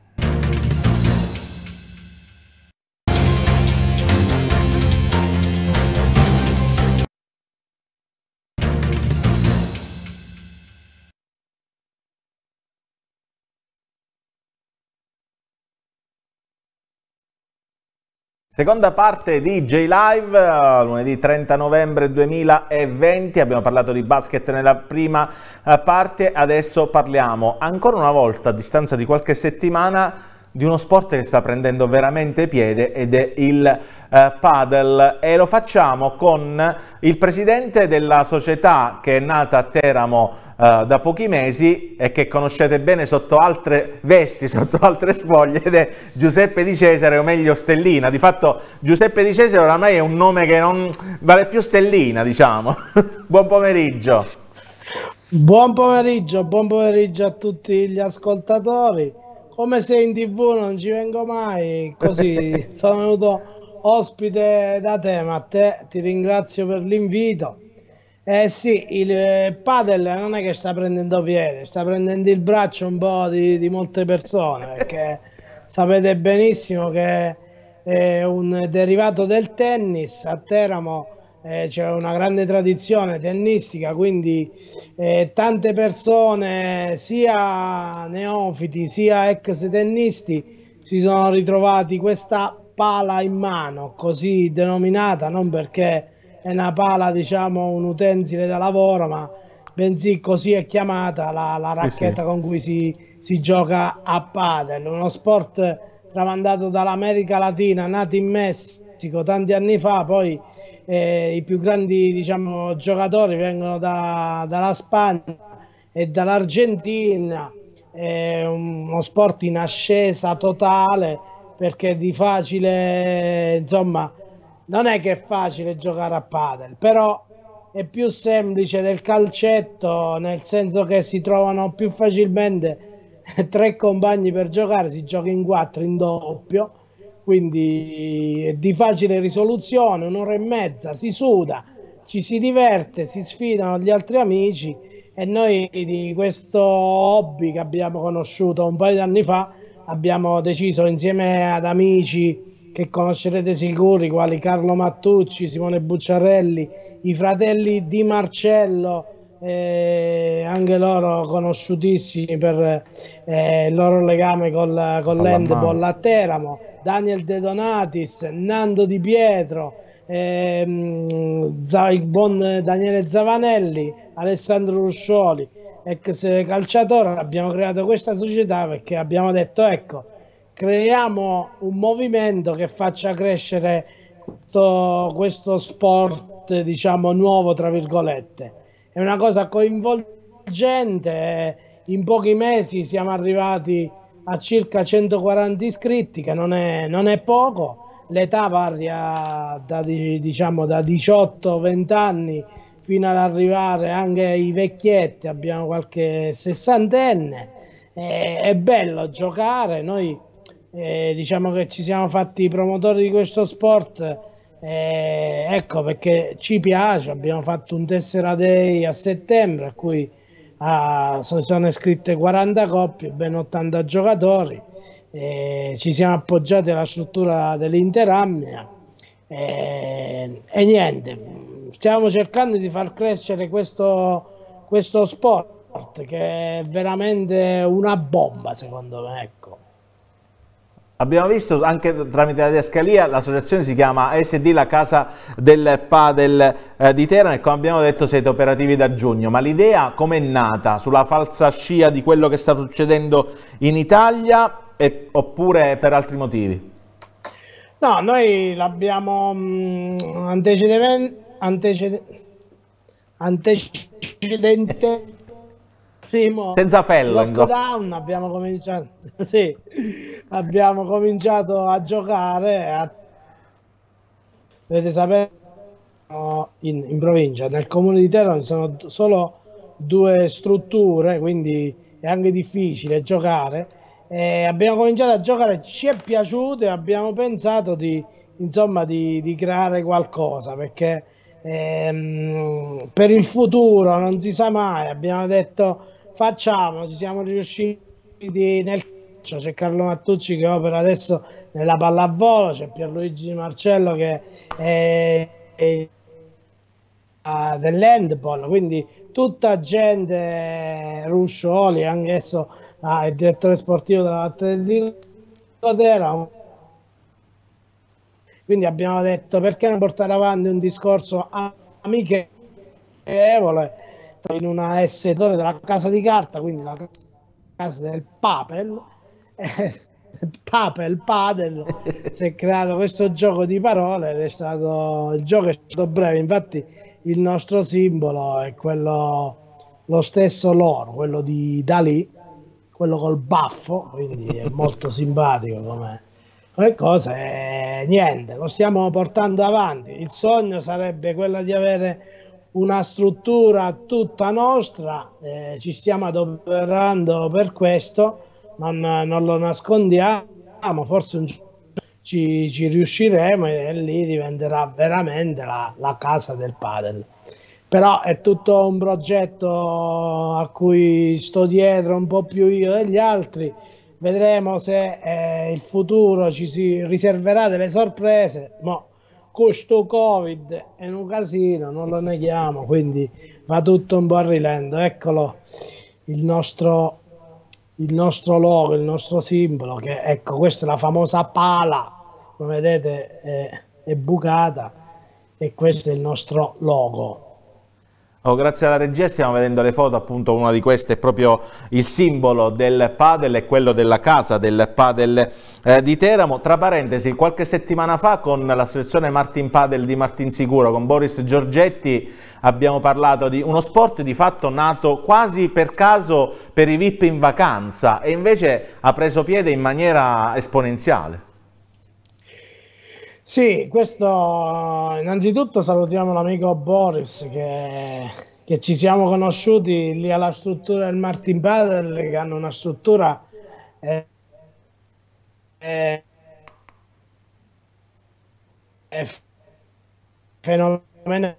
Speaker 1: Seconda parte di J-Live, lunedì 30 novembre 2020, abbiamo parlato di basket nella prima parte, adesso parliamo ancora una volta, a distanza di qualche settimana, di uno sport che sta prendendo veramente piede ed è il padel, e lo facciamo con il presidente della società che è nata a Teramo da pochi mesi e che conoscete bene sotto altre vesti, sotto altre spoglie, ed è Giuseppe Di Cesare, o meglio Stellina. Di fatto Giuseppe Di Cesare oramai è un nome che non vale più Stellina, diciamo. Buon pomeriggio.
Speaker 3: Buon pomeriggio a tutti gli ascoltatori. Come sei in TV non ci vengo mai, così sono venuto ospite da te, Matteo, ti ringrazio per l'invito. Sì, il padel non è che sta prendendo piede, sta prendendo il braccio un po' di molte persone, perché sapete benissimo che è un derivato del tennis. A Teramo c'è una grande tradizione tennistica, quindi tante persone, sia neofiti sia ex tennisti, si sono ritrovati questa pala in mano, così denominata non perché è una pala, diciamo, un utensile da lavoro, ma bensì così è chiamata la racchetta con cui si gioca a padel, uno sport tramandato dall'America Latina, nato in Messico tanti anni fa, poi i più grandi, diciamo, giocatori vengono dalla Spagna e dall'Argentina. È uno sport in ascesa totale, perché di facile, insomma, non è che è facile giocare a padel, però è più semplice del calcetto, nel senso che si trovano più facilmente tre compagni per giocare, si gioca in quattro, in doppio, quindi è di facile risoluzione, un'ora e mezza, si suda, ci si diverte, si sfidano gli altri amici, e noi di questo hobby che abbiamo conosciuto un paio di anni fa abbiamo deciso, insieme ad amici che conoscerete sicuri, quali Carlo Mattucci, Simone Bucciarelli, i fratelli Di Marcello, anche loro conosciutissimi per il loro legame con l'handball a Teramo, Daniel De Donatis, Nando Di Pietro, il buon Daniele Zavanelli, Alessandro Ruscioli, ex calciatore. Abbiamo creato questa società perché abbiamo detto, ecco, creiamo un movimento che faccia crescere questo sport, diciamo, nuovo, tra virgolette. È una cosa coinvolgente. In pochi mesi siamo arrivati a circa 140 iscritti, che non è poco. L'età varia da 18-20 anni fino ad arrivare anche ai vecchietti, abbiamo qualche sessantenne. È bello giocare. Noi diciamo che ci siamo fatti promotori di questo sport, ecco, perché ci piace. Abbiamo fatto un Tessera Day a settembre a cui sono iscritte 40 coppie, ben 80 giocatori. Ci siamo appoggiati alla struttura dell'Interamnia e niente, stiamo cercando di far crescere questo sport, che è veramente una bomba, secondo me, ecco.
Speaker 1: Abbiamo visto anche tramite la didascalia, l'associazione si chiama SD, la casa del padel di Teramo, e come abbiamo detto siete operativi da giugno, ma l'idea com'è nata? Sulla falsa scia di quello che sta succedendo in Italia oppure per altri motivi?
Speaker 3: No, noi l'abbiamo antecedente primo
Speaker 1: senza fello,
Speaker 3: lockdown, abbiamo cominciato, sì, abbiamo cominciato a giocare dovete sapere, in provincia, nel comune di Teramo ci sono solo 2 strutture, quindi è anche difficile giocare. Abbiamo cominciato a giocare, ci è piaciuto e abbiamo pensato insomma, di creare qualcosa, perché per il futuro non si sa mai. Abbiamo detto facciamo, ci siamo riusciti nel calcio, c'è Carlo Mattucci che opera adesso nella pallavolo, c'è Pierluigi Di Marcello che è dell'handball, quindi tutta gente, Ruscioli anche adesso il direttore sportivo dell'Atletico Teramo. Quindi abbiamo detto, perché non portare avanti un discorso amichevole in una settore della casa di carta, quindi la casa del Papel. Padel, si è creato questo gioco di parole ed il gioco è stato breve. Infatti il nostro simbolo è lo stesso loro, quello di Dalì, quello col baffo, quindi è molto simpatico come cosa. E niente, lo stiamo portando avanti. Il sogno sarebbe quello di avere una struttura tutta nostra, ci stiamo adoperando per questo, non lo nascondiamo, forse un giorno ci riusciremo e lì diventerà veramente la casa del padel. Però è tutto un progetto a cui sto dietro un po' più io degli altri. Vedremo se il futuro ci si riserverà delle sorprese. Ma questo Covid è un casino, non lo neghiamo, quindi va tutto un po' a rilento. Eccolo il nostro logo, il nostro simbolo, che ecco, questa è la famosa pala, come vedete è bucata, e questo è il nostro logo.
Speaker 1: Oh, grazie alla regia stiamo vedendo le foto, appunto una di queste è proprio il simbolo del padel e quello della casa del padel di Teramo. Tra parentesi, qualche settimana fa con l'associazione Martin Padel di Martinsicuro, con Boris Giorgetti, abbiamo parlato di uno sport di fatto nato quasi per caso per i VIP in vacanza e invece ha preso piede in maniera esponenziale.
Speaker 3: Sì, questo innanzitutto salutiamo l'amico Boris che ci siamo conosciuti lì alla struttura del Martin Padel, che hanno una struttura eh, fenomenale.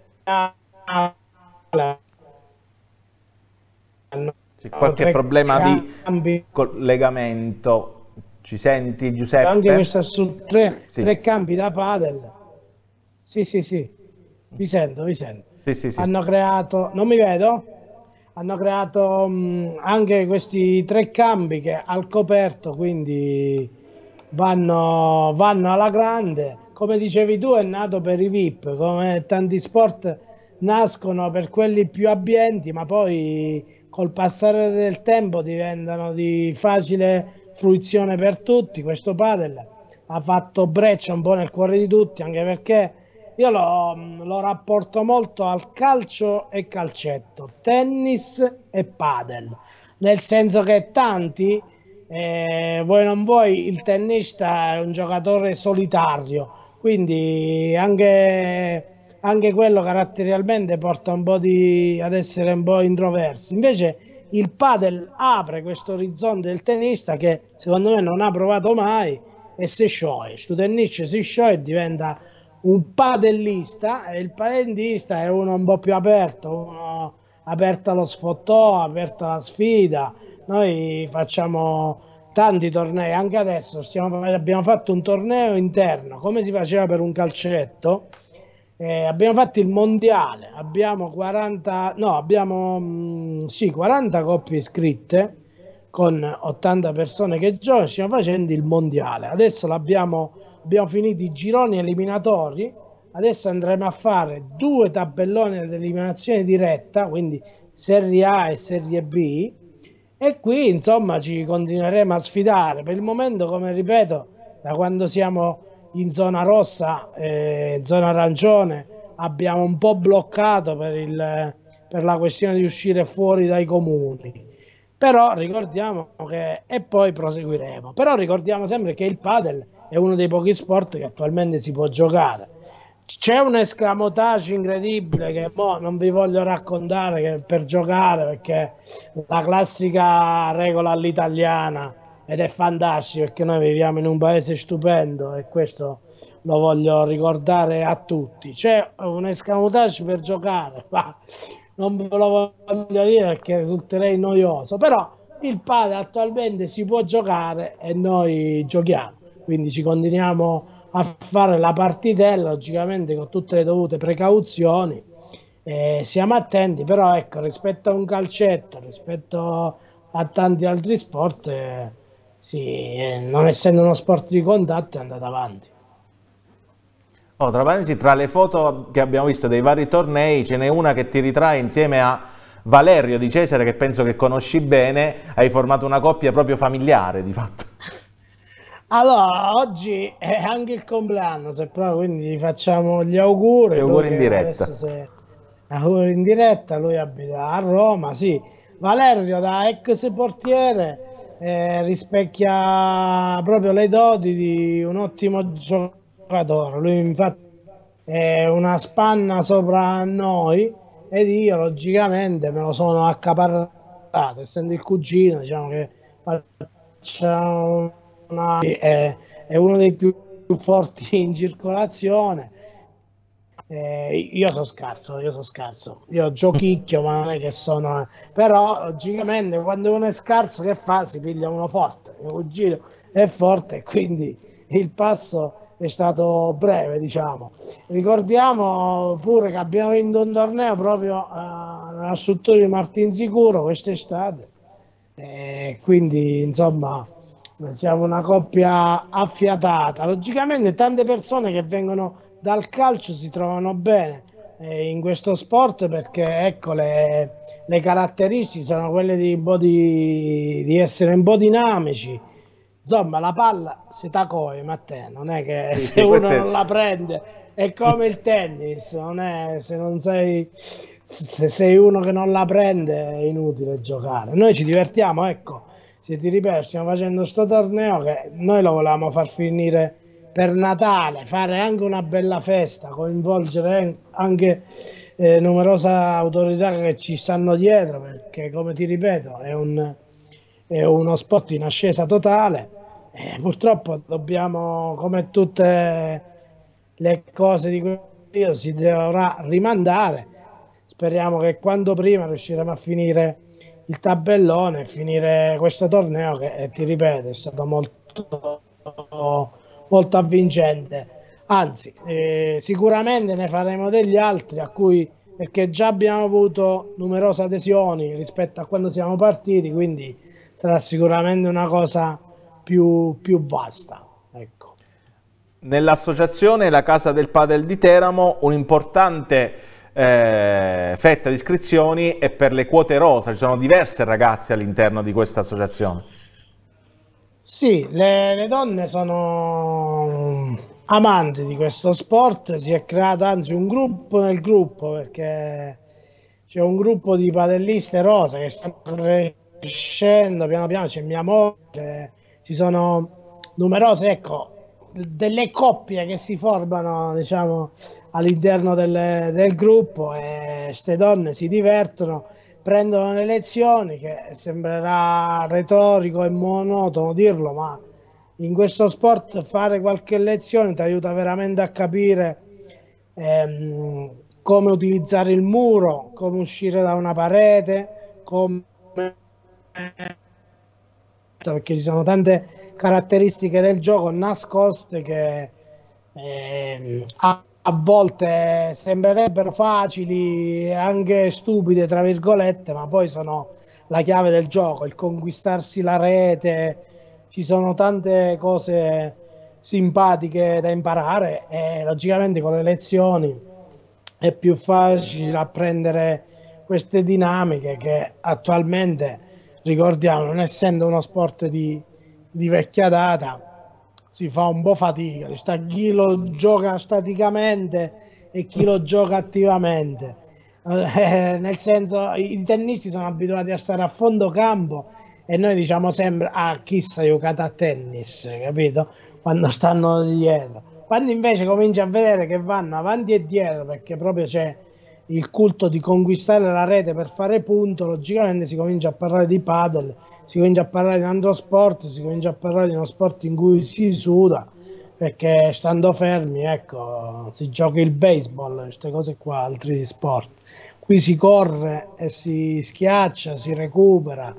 Speaker 1: C'è qualche problema di collegamento? Ci senti, Giuseppe?
Speaker 3: Anche questa su tre
Speaker 1: Sì.
Speaker 3: tre campi da padel. Sì, vi sento.
Speaker 1: Sì.
Speaker 3: Hanno creato, non mi vedo? Hanno creato anche questi 3 campi che al coperto, quindi vanno alla grande. Come dicevi tu, è nato per i VIP, come tanti sport nascono per quelli più abbienti, ma poi col passare del tempo diventano di facile fruizione per tutti. Questo padel ha fatto breccia un po' nel cuore di tutti, anche perché io lo rapporto molto al calcio e calcetto, tennis e padel, nel senso che tanti, vuoi non vuoi, il tennista è un giocatore solitario, quindi anche quello caratterialmente porta un po' ad essere un po' introversi. Invece il padel apre questo orizzonte del tennista che secondo me non ha provato mai e si scioglie. Sto tennista si scioglie e diventa un padellista, e il padellista è uno un po' più aperto, uno aperto allo sfottò, aperto alla sfida. Noi facciamo tanti tornei, anche adesso abbiamo fatto un torneo interno, come si faceva per un calcetto. Abbiamo fatto il mondiale, abbiamo 40 coppie iscritte con 80 persone che giocano, stiamo facendo il mondiale. Adesso abbiamo finito i gironi eliminatori, adesso andremo a fare 2 tabelloni ad eliminazione diretta, quindi Serie A e Serie B, e qui insomma ci continueremo a sfidare. Per il momento, come ripeto, da quando siamo in zona rossa, zona arancione, abbiamo un po' bloccato per la questione di uscire fuori dai comuni. Però ricordiamo che, e poi proseguiremo, però ricordiamo sempre che il padel è uno dei pochi sport che attualmente si può giocare. C'è un escamotage incredibile che non vi voglio raccontare, che per giocare, perché la classica regola all'italiana, ed è fantastico perché noi viviamo in un paese stupendo e questo lo voglio ricordare a tutti. C'è un escamotage per giocare, ma non ve lo voglio dire perché risulterei noioso, però il padel attualmente si può giocare e noi giochiamo, quindi ci continuiamo a fare la partitella, logicamente con tutte le dovute precauzioni, siamo attenti, però ecco, rispetto a un calcetto, rispetto a tanti altri sport, sì, non essendo uno sport di contatto è andato avanti.
Speaker 1: Oh, tra parentesi, tra le foto che abbiamo visto dei vari tornei ce n'è una che ti ritrae insieme a Valerio Di Cesare, che penso che conosci bene. Hai formato una coppia proprio familiare di fatto.
Speaker 3: Allora, oggi è anche il compleanno, se proprio, quindi gli facciamo gli auguri.
Speaker 1: Gli auguri in diretta.
Speaker 3: Auguri in diretta, lui abita a Roma, sì. Valerio, da ex portiere, rispecchia proprio le doti di un ottimo giocatore. Lui infatti è una spanna sopra noi ed io logicamente me lo sono accaparrato, essendo il cugino, diciamo che facciamo è uno dei più forti in circolazione. Io sono scarso, io giochicchio, ma non è che sono, però logicamente quando uno è scarso, che fa? Si piglia uno forte. Mio cugino è forte, quindi il passo è stato breve, diciamo. Ricordiamo pure che abbiamo vinto un torneo proprio nella struttura di Martinsicuro quest'estate, quindi insomma siamo una coppia affiatata. Logicamente tante persone che vengono dal calcio si trovano bene in questo sport, perché ecco le caratteristiche sono quelle di essere un po' dinamici. Insomma, la palla si taccoia, ma te non è che
Speaker 1: Sì,
Speaker 3: se
Speaker 1: sì,
Speaker 3: uno
Speaker 1: questo
Speaker 3: non
Speaker 1: è...
Speaker 3: la prende è come il tennis, non è, se non sei, se sei uno che non la prende è inutile giocare. Noi ci divertiamo, ecco, se ti ripeto, stiamo facendo sto torneo che noi lo volevamo far finire per Natale, fare anche una bella festa, coinvolgere anche numerose autorità che ci stanno dietro, perché come ti ripeto è uno sport in ascesa totale. Purtroppo dobbiamo, come tutte le cose di questo periodo, si dovrà rimandare. Speriamo che quanto prima riusciremo a finire il tabellone, finire questo torneo che, ti ripeto, è stato molto avvincente. Anzi, sicuramente ne faremo degli altri a cui, perché già abbiamo avuto numerose adesioni rispetto a quando siamo partiti, quindi sarà sicuramente una cosa più vasta. Ecco.
Speaker 1: Nell'associazione La Casa del Padel di Teramo un'importante fetta di iscrizioni è per le quote rosa, ci sono diverse ragazze all'interno di questa associazione.
Speaker 3: Sì, le donne sono amanti di questo sport, si è creato anzi un gruppo nel gruppo, perché c'è un gruppo di padelliste rosa che stanno crescendo piano piano, c'è mia moglie, ci sono numerose, ecco, delle coppie che si formano, diciamo, all'interno del gruppo, e queste donne si divertono, prendono le lezioni, che sembrerà retorico e monotono dirlo, ma in questo sport fare qualche lezione ti aiuta veramente a capire come utilizzare il muro, come uscire da una parete, come, perché ci sono tante caratteristiche del gioco nascoste che a volte sembrerebbero facili e anche stupide, tra virgolette, ma poi sono la chiave del gioco, il conquistarsi la rete. Ci sono tante cose simpatiche da imparare e logicamente con le lezioni è più facile apprendere queste dinamiche che attualmente, ricordiamo, non essendo uno sport di vecchia data, si fa un po' fatica, sta chi lo gioca staticamente e chi lo gioca attivamente. Nel senso, i tennisti sono abituati a stare a fondo campo e noi diciamo sempre, ah, chi si è giocato a tennis, capito? Quando stanno dietro. Quando invece cominci a vedere che vanno avanti e dietro, perché proprio c'è il culto di conquistare la rete per fare punto, logicamente si comincia a parlare di padel, si comincia a parlare di un altro sport, si comincia a parlare di uno sport in cui si suda, perché stando fermi, ecco, si gioca il baseball, queste cose qua, altri sport. Qui si corre e si schiaccia, si recupera,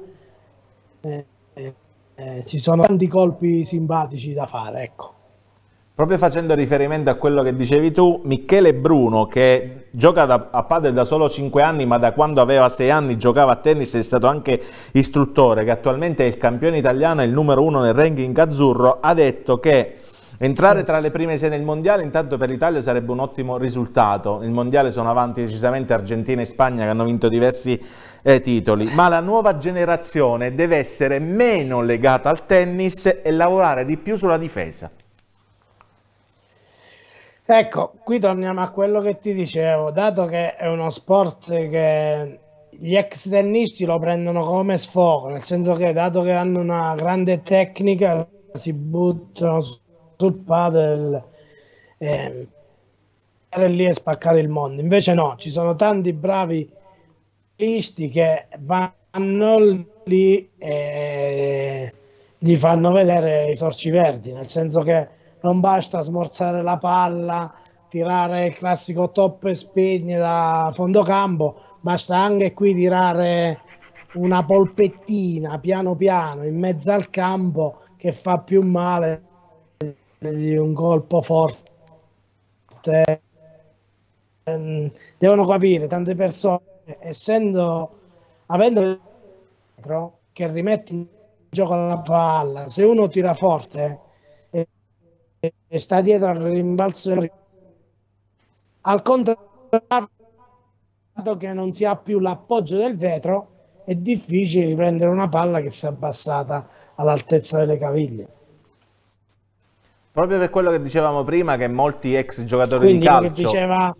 Speaker 3: ci sono tanti colpi simpatici da fare, ecco.
Speaker 1: Proprio facendo riferimento a quello che dicevi tu, Michele Bruno, che gioca a padel da solo 5 anni, ma da quando aveva 6 anni giocava a tennis, è stato anche istruttore, che attualmente è il campione italiano e il numero 1 nel ranking azzurro, ha detto che entrare tra le prime 6 nel mondiale intanto per l'Italia sarebbe un ottimo risultato. Nel mondiale sono avanti decisamente Argentina e Spagna, che hanno vinto diversi titoli, ma la nuova generazione deve essere meno legata al tennis e lavorare di più sulla difesa.
Speaker 3: Ecco, qui torniamo a quello che ti dicevo, dato che è uno sport che gli ex tennisti lo prendono come sfogo, nel senso che dato che hanno una grande tecnica si buttano sul padel e lì e spaccare il mondo. Invece no, ci sono tanti bravi tennisti che vanno lì e gli fanno vedere i sorci verdi, nel senso che non basta smorzare la palla, tirare il classico top e spin da fondo campo, basta anche qui tirare una polpettina piano piano in mezzo al campo che fa più male di un colpo forte. Devono capire tante persone, avendo che rimette in gioco la palla, se uno tira forte e sta dietro al rimbalzo Al contrario, che non si ha più l'appoggio del vetro, è difficile riprendere una palla che si è abbassata all'altezza delle caviglie.
Speaker 1: Proprio per quello che dicevamo prima, che molti ex giocatori di
Speaker 3: Quindi quello che
Speaker 1: calcio...
Speaker 3: diceva...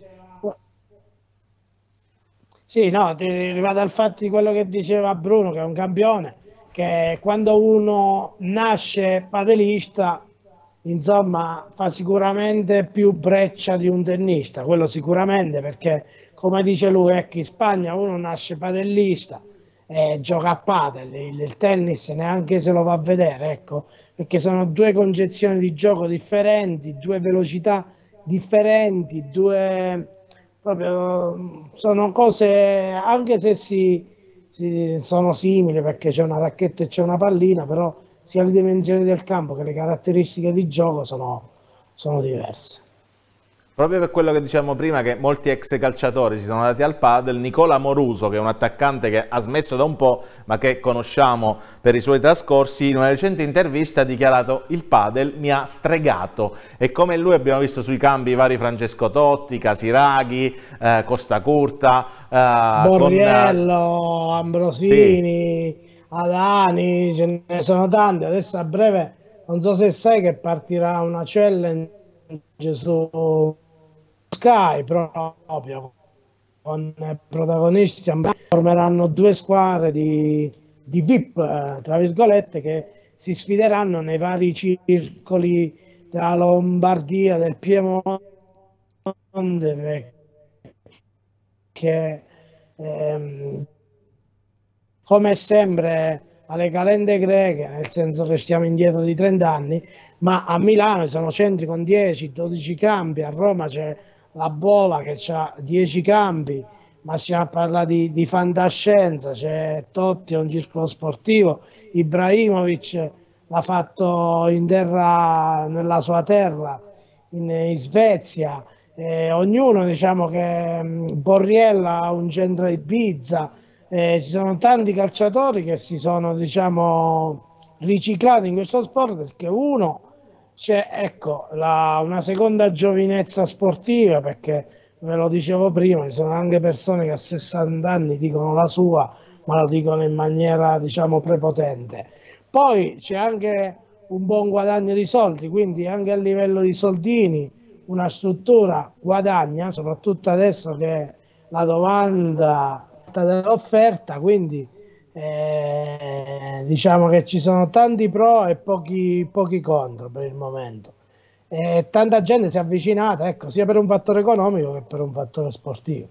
Speaker 3: Sì, no, ti rivado al fatto di quello che diceva Bruno, che è un campione, che quando uno nasce padelista, insomma, fa sicuramente più breccia di un tennista, quello sicuramente, perché come dice lui, ecco, in Spagna uno nasce padellista e gioca a padel, il tennis neanche se lo va a vedere, ecco, perché sono due concezioni di gioco differenti, due velocità differenti, due proprio sono cose, anche se sono simili perché c'è una racchetta e c'è una pallina, però sia le dimensioni del campo che le caratteristiche di gioco sono diverse.
Speaker 1: Proprio per quello che dicevamo prima, che molti ex calciatori si sono dati al padel, Nicola Moruso, che è un attaccante che ha smesso da un po', ma che conosciamo per i suoi trascorsi, in una recente intervista ha dichiarato: il padel mi ha stregato. E come lui abbiamo visto sui campi i vari Francesco Totti, Casiraghi, Costa Curta,
Speaker 3: Borriello, Ambrosini,
Speaker 1: sì.
Speaker 3: Adani, ce ne sono tanti. Adesso a breve, non so se sai che partirà una challenge su Sky proprio con protagonisti, formeranno due squadre di VIP, tra virgolette, che si sfideranno nei vari circoli della Lombardia, del Piemonte, che come sempre alle calende greche, nel senso che stiamo indietro di 30 anni, ma a Milano sono centri con 10-12 campi, a Roma c'è la Bola che ha 10 campi, ma si parla di fantascienza, c'è Totti, è un circolo sportivo, Ibrahimovic l'ha fatto in terra, nella sua terra, in Svezia, ognuno diciamo che Borriella ha un centro di Pizza, ci sono tanti calciatori che si sono diciamo riciclati in questo sport perché uno c'è ecco una seconda giovinezza sportiva, perché ve lo dicevo prima, ci sono anche persone che a 60 anni dicono la sua, ma lo dicono in maniera diciamo prepotente. Poi c'è anche un buon guadagno di soldi, quindi anche a livello di soldini una struttura guadagna, soprattutto adesso che la domanda dell'offerta, quindi diciamo che ci sono tanti pro e pochi contro per il momento. Tanta gente si è avvicinata, ecco, sia per un fattore economico che per un fattore sportivo.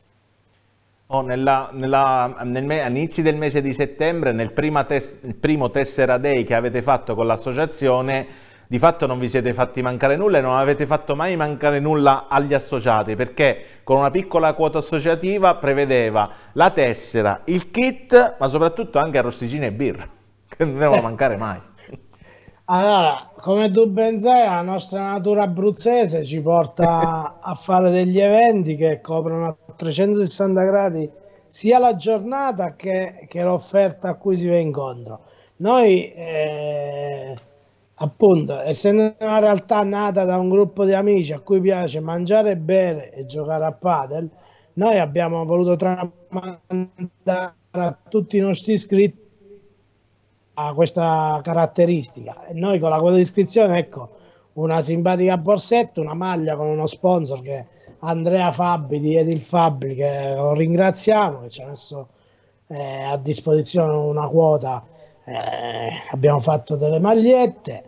Speaker 1: All'inizio del mese di settembre, nel primo Tessera Day che avete fatto con l'associazione, di fatto non vi siete fatti mancare nulla e non avete fatto mai mancare nulla agli associati, perché con una piccola quota associativa prevedeva la tessera, il kit, ma soprattutto anche arrosticini e birra, che non devono mancare mai.
Speaker 3: Allora, come tu ben sai, la nostra natura abruzzese ci porta a fare degli eventi che coprono a 360 gradi sia la giornata che l'offerta a cui si va incontro. Noi, appunto, essendo una realtà nata da un gruppo di amici a cui piace mangiare, bere e giocare a padel, noi abbiamo voluto tramandare a tutti i nostri iscritti a questa caratteristica. E noi con la quota di iscrizione, ecco, una simpatica borsetta, una maglia con uno sponsor che è Andrea Fabbi di Edil Fabri, che lo ringraziamo, che ci ha messo a disposizione una quota. Abbiamo fatto delle magliette,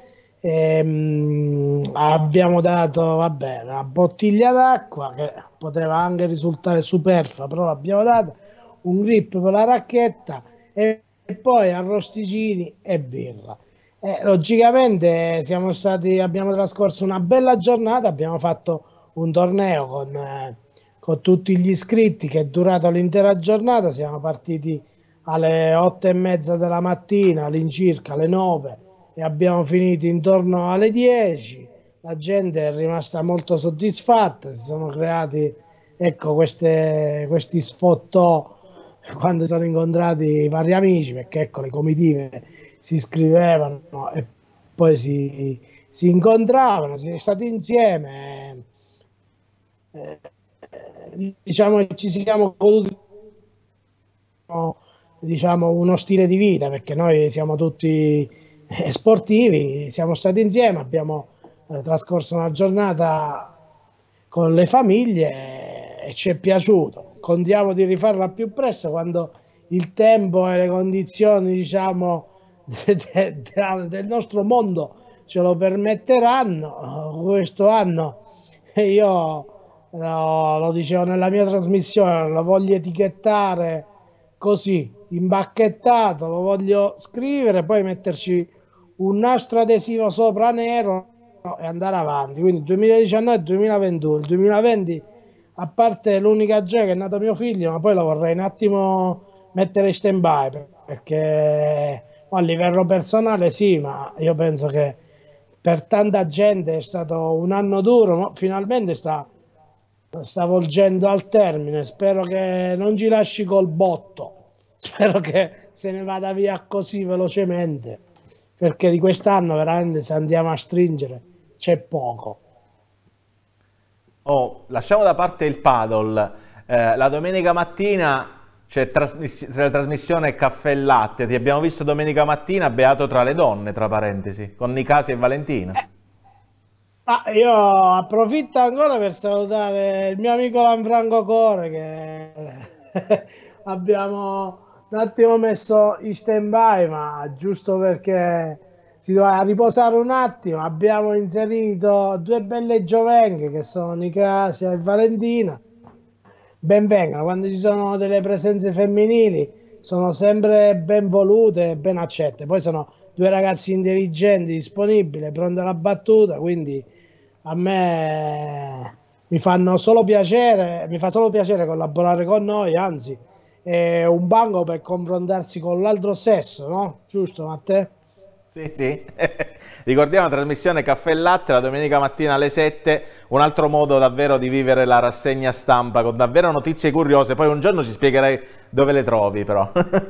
Speaker 3: abbiamo dato vabbè, una bottiglia d'acqua che poteva anche risultare superflua, però l'abbiamo data, un grip per la racchetta e poi arrosticini e birra. Logicamente abbiamo trascorso una bella giornata, abbiamo fatto un torneo con tutti gli iscritti che è durato l'intera giornata, siamo partiti alle 8:30 della mattina, all'incirca alle 9, e abbiamo finito intorno alle 10. La gente è rimasta molto soddisfatta, si sono creati ecco questi sfottò quando sono incontrati i vari amici, perché ecco le comitive si iscrivevano e poi si incontravano, si è stati insieme. diciamo che ci siamo goduti, diciamo, uno stile di vita, perché noi siamo tutti sportivi, siamo stati insieme, abbiamo trascorso una giornata con le famiglie e ci è piaciuto. Contiamo di rifarla più presto quando il tempo e le condizioni, diciamo, del nostro mondo ce lo permetteranno. Questo anno io lo dicevo nella mia trasmissione, lo voglio etichettare così, imbacchettato, lo voglio scrivere, poi metterci un nastro adesivo sopra nero e andare avanti. Quindi 2019-2021, il 2020, a parte l'unica gioia che è nato mio figlio, ma poi lo vorrei un attimo mettere in stand by, perché a livello personale sì, ma io penso che per tanta gente è stato un anno duro, ma finalmente sta volgendo al termine. Spero che non ci lasci col botto, spero che se ne vada via così velocemente, perché di quest'anno veramente, se andiamo a stringere, c'è poco.
Speaker 1: Oh, lasciamo da parte il paddle. La domenica mattina c'è la trasmissione Caffè e Latte. Ti abbiamo visto domenica mattina beato tra le donne, tra parentesi, con Nicasi e Valentina.
Speaker 3: Io approfitto ancora per salutare il mio amico Lanfranco Core, che abbiamo un attimo messo in stand by, ma giusto perché si doveva riposare un attimo, abbiamo inserito due belle giovenche che sono Nicasia e Valentina. Benvengano, quando ci sono delle presenze femminili sono sempre ben volute e ben accette. Poi sono due ragazzi intelligenti, disponibili, pronti alla battuta, quindi a me mi fanno solo piacere, mi fa solo piacere collaborare con noi, anzi è un banco per confrontarsi con l'altro sesso, no? Giusto, Matteo?
Speaker 1: Sì, sì. Ricordiamo la trasmissione Caffè e Latte la domenica mattina alle 7, un altro modo davvero di vivere la rassegna stampa con davvero notizie curiose, poi un giorno ci spiegherai dove le trovi però.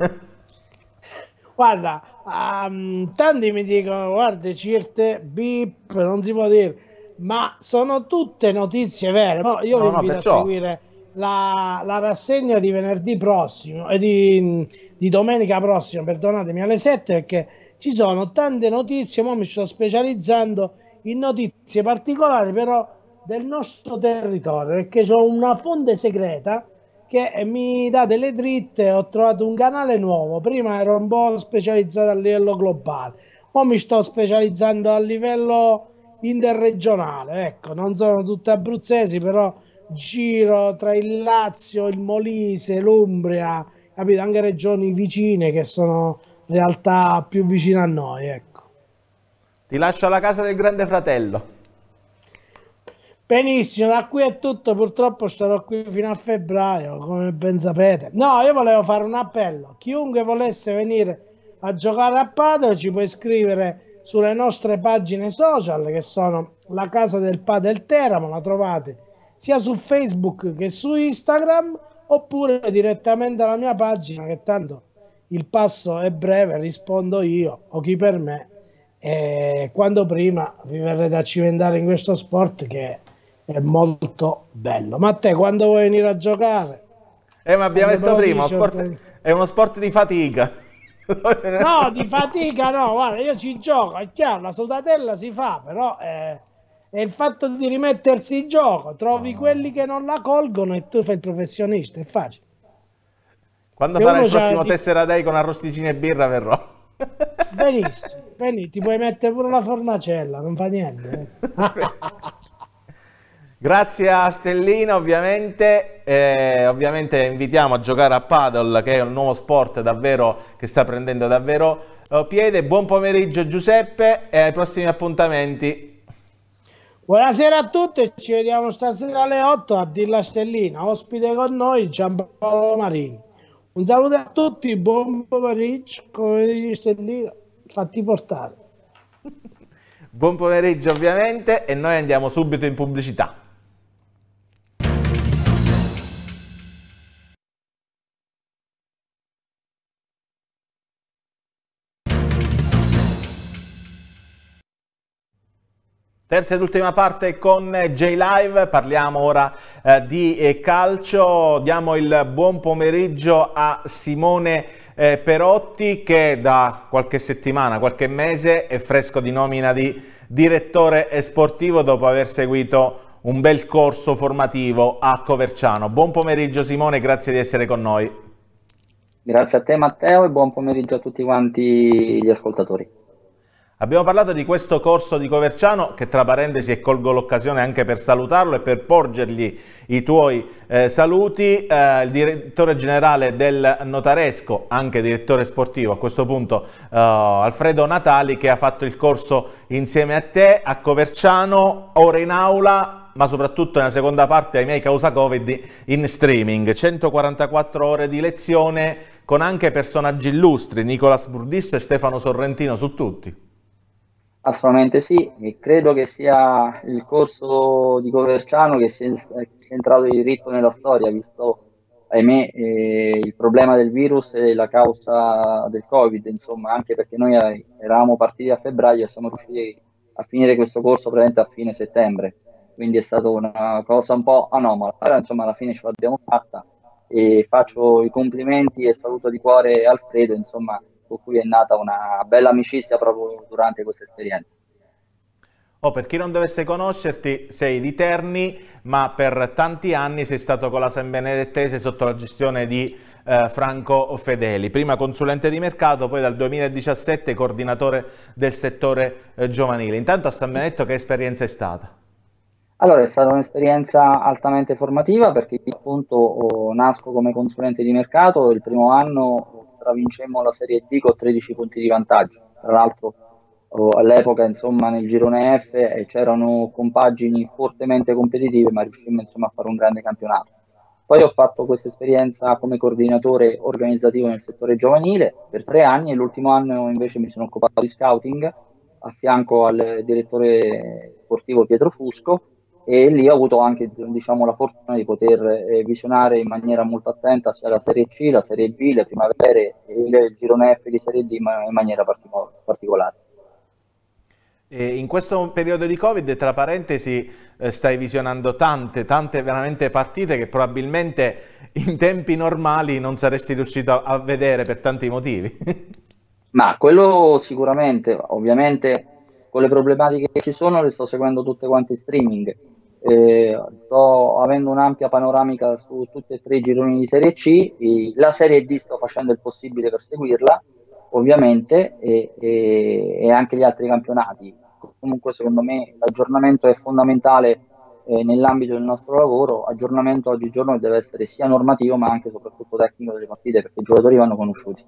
Speaker 3: Guarda, tanti mi dicono, guarda, certe bip, non si può dire, ma sono tutte notizie vere. No, io vi
Speaker 1: No, no,
Speaker 3: invito a
Speaker 1: perciò.
Speaker 3: seguire la rassegna di venerdì prossimo e di domenica prossima, perdonatemi, alle 7, perché ci sono tante notizie. Ora mi sto specializzando in notizie particolari, però del nostro territorio, perché c'ho una fonte segreta che mi dà delle dritte. Ho trovato un canale nuovo, prima ero un po' specializzato a livello globale, ora mi sto specializzando a livello interregionale. Ecco, non sono tutte abruzzesi, però giro tra il Lazio, il Molise, l'Umbria, capito? Anche regioni vicine che sono realtà più vicine a noi, ecco.
Speaker 1: Ti lascio alla casa del Grande Fratello.
Speaker 3: Benissimo, da qui è tutto. Purtroppo starò qui fino a febbraio, come ben sapete. No, io volevo fare un appello. Chiunque volesse venire a giocare a padel ci può iscrivere sulle nostre pagine social, che sono la Casa del Padel Teramo. La trovate sia su Facebook che su Instagram, oppure direttamente alla mia pagina, che tanto il passo è breve, rispondo io o chi per me. E quando prima vi verrete a cimentare in questo sport che è molto bello. Ma a te, quando vuoi venire a giocare?
Speaker 1: Ma abbiamo detto prima,
Speaker 3: Dici,
Speaker 1: è uno sport di fatica.
Speaker 3: no, di fatica no, guarda, io ci gioco, è chiaro, la soldatella si fa, però è il fatto di rimettersi in gioco, trovi quelli che non la colgono e tu fai il professionista, è facile.
Speaker 1: Quando
Speaker 3: Se
Speaker 1: farà il
Speaker 3: uno
Speaker 1: prossimo Tessera Day con arrosticini e birra verrò.
Speaker 3: benissimo, ti puoi mettere pure la fornacella, non fa niente.
Speaker 1: Grazie a Stellina ovviamente, ovviamente invitiamo a giocare a paddle, che è un nuovo sport davvero che sta prendendo davvero piede. Buon pomeriggio Giuseppe e ai prossimi appuntamenti.
Speaker 3: Buonasera a tutti e ci vediamo stasera alle 8 a Dilla Stellina, ospite con noi Giampaolo Marini. Un saluto a tutti, buon pomeriggio, come dice Stellina, fatti portare.
Speaker 1: Buon pomeriggio ovviamente e noi andiamo subito in pubblicità. Terza ed ultima parte con J-Live, parliamo ora di calcio, diamo il buon pomeriggio a Simone Perotti che da qualche settimana, qualche mese è fresco di nomina di direttore sportivo dopo aver seguito un bel corso formativo a Coverciano. Buon pomeriggio Simone, grazie di essere con noi.
Speaker 4: Grazie a te Matteo e buon pomeriggio a tutti quanti gli ascoltatori.
Speaker 1: Abbiamo parlato di questo corso di Coverciano che tra parentesi e colgo l'occasione anche per salutarlo e per porgergli i tuoi saluti, il direttore generale del Notaresco, anche direttore sportivo a questo punto, Alfredo Natali, che ha fatto il corso insieme a te a Coverciano, ora in aula, ma soprattutto nella seconda parte, ahimè causa Covid, in streaming, 144 ore di lezione con anche personaggi illustri, Nicolas Burdisso e Stefano Sorrentino su tutti.
Speaker 4: Assolutamente sì, e credo che sia il corso di Coverciano che sia entrato di diritto nella storia, visto, ahimè, il problema del virus e la causa del Covid, insomma, anche perché noi eravamo partiti a febbraio e siamo riusciti a finire questo corso praticamente a fine settembre, quindi è stata una cosa un po' anomala, però insomma alla fine ce l'abbiamo fatta e faccio i complimenti e saluto di cuore Alfredo, insomma, con cui è nata una bella amicizia proprio durante questa esperienza.
Speaker 1: Per chi non dovesse conoscerti, sei di Terni, ma per tanti anni sei stato con la San Benedettese sotto la gestione di Franco Fedeli, prima consulente di mercato, poi dal 2017 coordinatore del settore giovanile. Intanto a San Benedetto che esperienza è stata?
Speaker 4: Allora, è stata un'esperienza altamente formativa perché appunto nasco come consulente di mercato, il primo anno vincemmo la Serie D con 13 punti di vantaggio, tra l'altro all'epoca insomma nel girone F c'erano compagini fortemente competitive ma riuscimmo insomma a fare un grande campionato. Poi ho fatto questa esperienza come coordinatore organizzativo nel settore giovanile per 3 anni e l'ultimo anno invece mi sono occupato di scouting a fianco al direttore sportivo Pietro Fusco e lì ho avuto anche diciamo, la fortuna di poter visionare in maniera molto attenta sia la Serie C, la Serie B, le primavere e il girone F di Serie D in maniera particolare.
Speaker 1: In questo periodo di Covid, tra parentesi, stai visionando tante veramente partite che probabilmente in tempi normali non saresti riuscito a vedere per tanti motivi.
Speaker 4: Ma quello sicuramente, ovviamente con le problematiche che ci sono le sto seguendo tutte quante in streaming. Sto avendo un'ampia panoramica su tutti e 3 i gironi di Serie C, la Serie D sto facendo il possibile per seguirla, ovviamente, e anche gli altri campionati. Comunque secondo me l'aggiornamento è fondamentale nell'ambito del nostro lavoro, aggiornamento oggigiorno deve essere sia normativo ma anche e soprattutto tecnico delle partite perché i giocatori vanno conosciuti.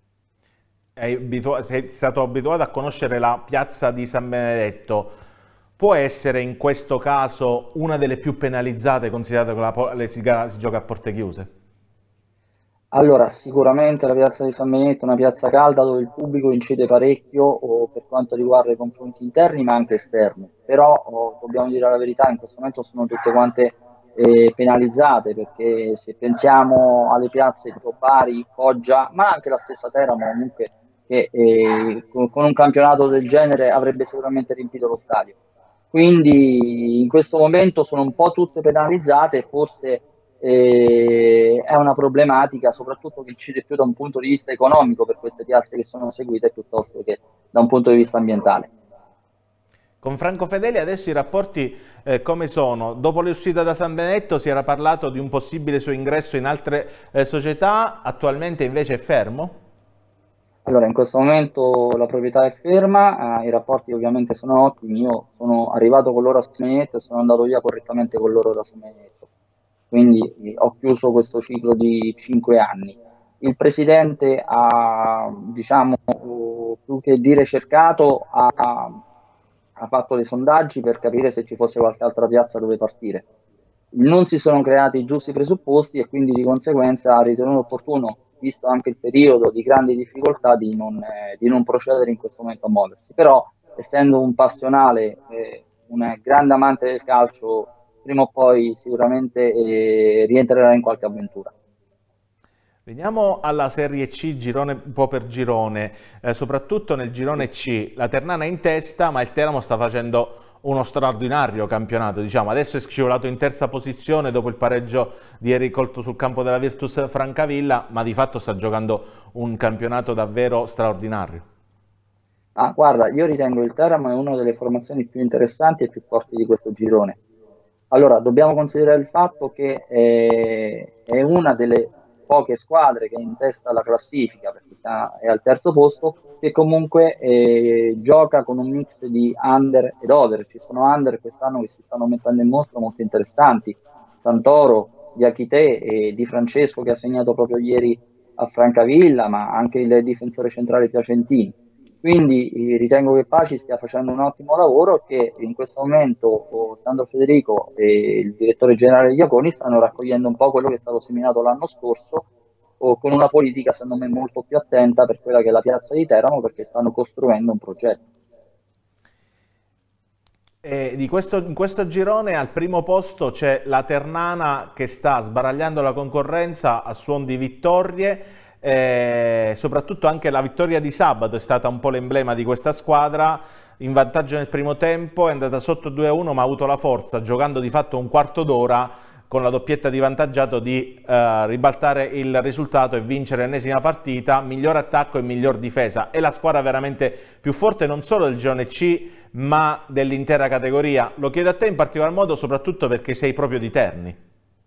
Speaker 1: Sei stato abituato a conoscere la piazza di San Benedetto, può essere in questo caso una delle più penalizzate considerate che si gioca a porte chiuse?
Speaker 4: Allora, sicuramente la piazza di San Benedetto è una piazza calda dove il pubblico incide parecchio per quanto riguarda i confronti interni ma anche esterni, però dobbiamo dire la verità, in questo momento sono tutte quante penalizzate perché se pensiamo alle piazze tipo Bari, Foggia, ma anche la stessa Teramo comunque che con un campionato del genere avrebbe sicuramente riempito lo stadio. Quindi in questo momento sono un po' tutte penalizzate, forse è una problematica soprattutto che incide più da un punto di vista economico per queste piazze che sono seguite piuttosto che da un punto di vista ambientale.
Speaker 1: Con Franco Fedeli adesso i rapporti come sono? Dopo l'uscita da San Benedetto si era parlato di un possibile suo ingresso in altre società, attualmente invece è fermo?
Speaker 4: Allora, in questo momento la proprietà è ferma, i rapporti ovviamente sono ottimi, io sono arrivato con loro a San Benedetto e sono andato via correttamente con loro da San Benedetto, quindi ho chiuso questo ciclo di 5 anni. Il presidente ha, diciamo, più che dire cercato, ha fatto dei sondaggi per capire se ci fosse qualche altra piazza dove partire. Non si sono creati i giusti presupposti e quindi di conseguenza ha ritenuto opportuno, visto anche il periodo di grandi difficoltà, di non procedere in questo momento a muoversi. Però, essendo un passionale, un grande amante del calcio, prima o poi sicuramente rientrerà in qualche avventura.
Speaker 1: Veniamo alla Serie C, girone un po' per girone, soprattutto nel girone C. La Ternana è in testa, ma il Teramo sta facendo uno straordinario campionato, diciamo. Adesso è scivolato in terza posizione dopo il pareggio di ieri colto sul campo della Virtus Francavilla, ma di fatto sta giocando un campionato davvero straordinario.
Speaker 4: Ah, guarda, io ritengo il Teramo è una delle formazioni più interessanti e più forti di questo girone. Allora, dobbiamo considerare il fatto che è una delle poche squadre che è in testa alla classifica, perché è al terzo posto, che comunque gioca con un mix di under ed over. Ci sono under quest'anno che si stanno mettendo in mostra molto interessanti. Santoro, Diachité e Di Francesco che ha segnato proprio ieri a Francavilla, ma anche il difensore centrale Piacentini. Quindi ritengo che Paci stia facendo un ottimo lavoro e che in questo momento Sandro Federico e il direttore generale Iaconi stanno raccogliendo un po' quello che è stato seminato l'anno scorso, con una politica secondo me molto più attenta per quella che è la piazza di Teramo, perché stanno costruendo un progetto.
Speaker 1: In questo girone al primo posto c'è la Ternana che sta sbaragliando la concorrenza a suon di vittorie. Soprattutto anche la vittoria di sabato è stata un po' l'emblema di questa squadra, in vantaggio nel primo tempo, è andata sotto 2-1 ma ha avuto la forza, giocando di fatto un quarto d'ora con la doppietta di vantaggiato, di ribaltare il risultato e vincere l'ennesima partita, miglior attacco e miglior difesa. È la squadra veramente più forte non solo del girone C ma dell'intera categoria. Lo chiedo a te in particolar modo soprattutto perché sei proprio di Terni.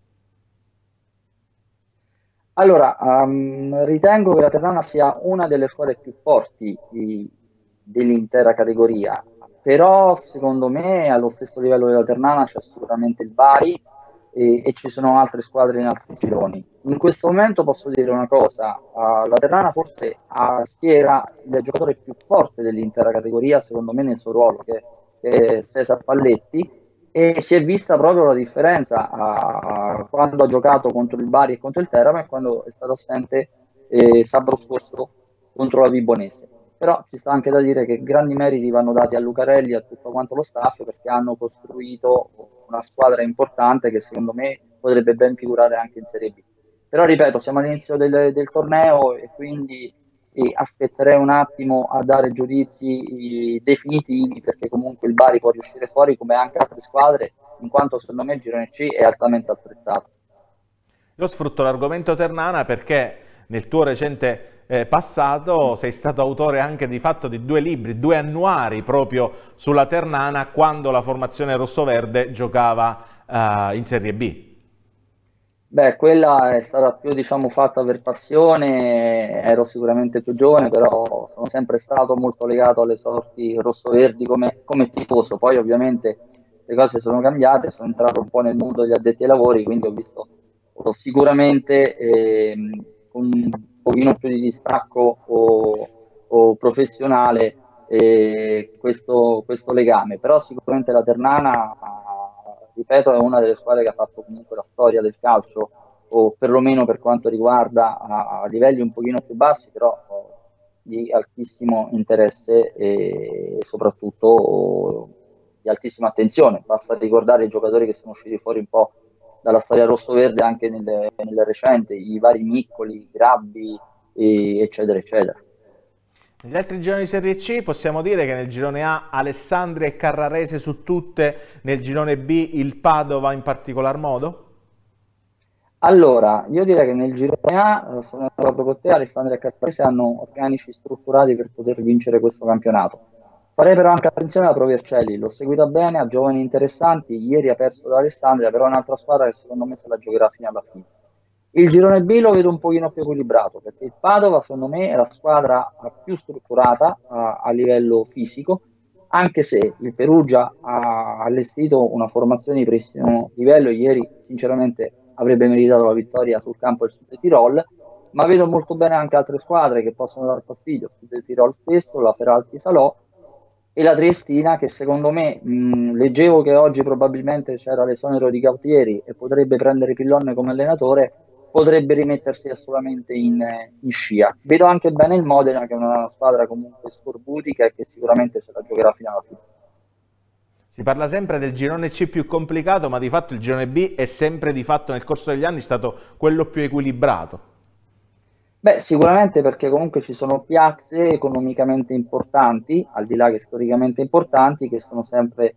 Speaker 4: Allora, ritengo che la Ternana sia una delle squadre più forti dell'intera categoria, però secondo me allo stesso livello della Ternana c'è sicuramente il Bari e ci sono altre squadre in altri gironi. In questo momento posso dire una cosa, la Ternana forse schiera il giocatore più forte dell'intera categoria, secondo me nel suo ruolo, che è Cesar Palletti, e si è vista proprio la differenza quando ha giocato contro il Bari e contro il Teramo e quando è stato assente sabato scorso contro la Vibonese. Però ci sta anche da dire che grandi meriti vanno dati a Lucarelli e a tutto quanto lo staff, perché hanno costruito una squadra importante che secondo me potrebbe ben figurare anche in Serie B. Però ripeto, siamo all'inizio del torneo e quindi aspetterei un attimo a dare giudizi definitivi, perché comunque il Bari può riuscire fuori come anche altre squadre, in quanto secondo me il girone C è altamente apprezzato.
Speaker 1: Io sfrutto l'argomento Ternana perché nel tuo recente passato sei stato autore anche di fatto di 2 libri, 2 annuari proprio sulla Ternana quando la formazione rossoverde giocava in Serie B.
Speaker 4: Beh, quella è stata più, diciamo, fatta per passione, ero sicuramente più giovane, però sono sempre stato molto legato alle sorti rossoverdi come tifoso. Poi ovviamente le cose sono cambiate, sono entrato un po' nel mondo degli addetti ai lavori, quindi ho sicuramente con un pochino più di distacco o professionale questo legame. Però sicuramente la Ternana, ripeto, è una delle squadre che ha fatto comunque la storia del calcio, o perlomeno per quanto riguarda a livelli un pochino più bassi, però di altissimo interesse e soprattutto di altissima attenzione. Basta ricordare i giocatori che sono usciti fuori un po' dalla storia rossoverde anche nel recente, i vari Miccoli, Grabbi, eccetera, eccetera.
Speaker 1: Negli altri gironi di Serie C possiamo dire che nel girone A Alessandria e Carrarese su tutte, nel girone B il Padova in particolar modo?
Speaker 4: Allora, io direi che nel girone A, sono d'accordo con te, Alessandria e Carrarese hanno organici strutturati per poter vincere questo campionato. Farei però anche attenzione alla Pro Vercelli, l'ho seguita bene, ha giovani interessanti, ieri ha perso da Alessandria, però è un'altra squadra che secondo me se la giocherà fino alla fine. Il girone B lo vedo un pochino più equilibrato, perché il Padova secondo me è la squadra più strutturata a livello fisico, anche se il Perugia ha allestito una formazione di primissimo livello. Ieri sinceramente avrebbe meritato la vittoria sul campo del Sud Tirol, ma vedo molto bene anche altre squadre che possono dar fastidio, il Sud Tirol stesso, la Feralpi Salò e la Triestina, che secondo me, leggevo che oggi probabilmente c'era l'esonero di Gautieri e potrebbe prendere Pillon come allenatore, potrebbe rimettersi assolutamente in scia. Vedo anche bene il Modena, che è una squadra comunque scorbutica e che sicuramente se la giocherà fino alla fine.
Speaker 1: Si parla sempre del girone C più complicato, ma di fatto il girone B è sempre di fatto nel corso degli anni stato quello più equilibrato.
Speaker 4: Beh, sicuramente perché comunque ci sono piazze economicamente importanti, al di là che storicamente importanti, che sono sempre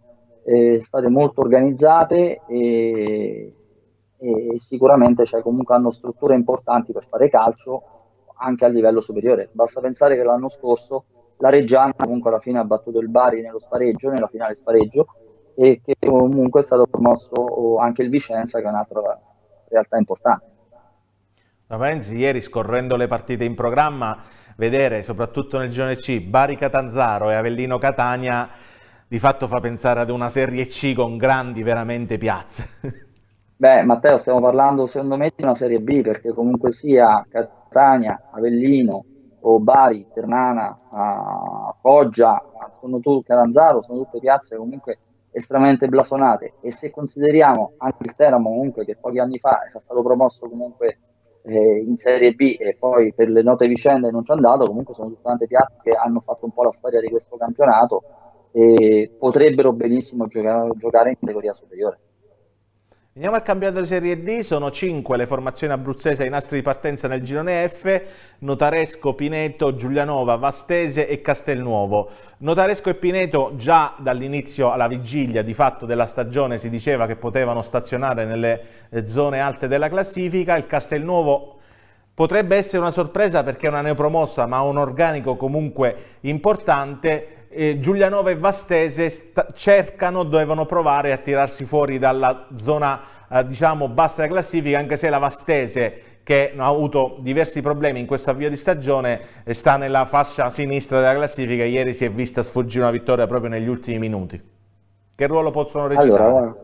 Speaker 4: state molto organizzate e sicuramente comunque hanno strutture importanti per fare calcio anche a livello superiore. Basta pensare che l'anno scorso la Reggiana comunque alla fine ha battuto il Bari nello spareggio, nella finale spareggio, e che comunque è stato promosso anche il Vicenza, che è un'altra realtà importante.
Speaker 1: Ma pensi, ieri scorrendo le partite in programma, vedere soprattutto nel girone C Bari Catanzaro e Avellino Catania di fatto fa pensare ad una Serie C con grandi veramente piazze.
Speaker 4: Beh, Matteo, stiamo parlando secondo me di una Serie B, perché comunque sia Catania, Avellino o Bari, Ternana, Foggia, Catanzaro, sono tutte piazze comunque estremamente blasonate, e se consideriamo anche il Teramo comunque che pochi anni fa è stato promosso comunque in Serie B e poi per le note vicende non ci è andato, comunque sono tutte tante piazze che hanno fatto un po' la storia di questo campionato e potrebbero benissimo giocare in categoria superiore.
Speaker 1: Andiamo al campionato di Serie D, sono 5 le formazioni abruzzesi ai nastri di partenza nel girone F: Notaresco, Pineto, Giulianova, Vastese e Castelnuovo. Notaresco e Pineto già dall'inizio alla vigilia di fatto della stagione si diceva che potevano stazionare nelle zone alte della classifica. Il Castelnuovo potrebbe essere una sorpresa perché è una neopromossa ma ha un organico comunque importante. Giulianova e Vastese devono provare a tirarsi fuori dalla zona diciamo bassa della classifica, anche se la Vastese, che ha avuto diversi problemi in questo avvio di stagione, sta nella fascia sinistra della classifica. Ieri si è vista sfuggire una vittoria proprio negli ultimi minuti. Che ruolo possono recitare?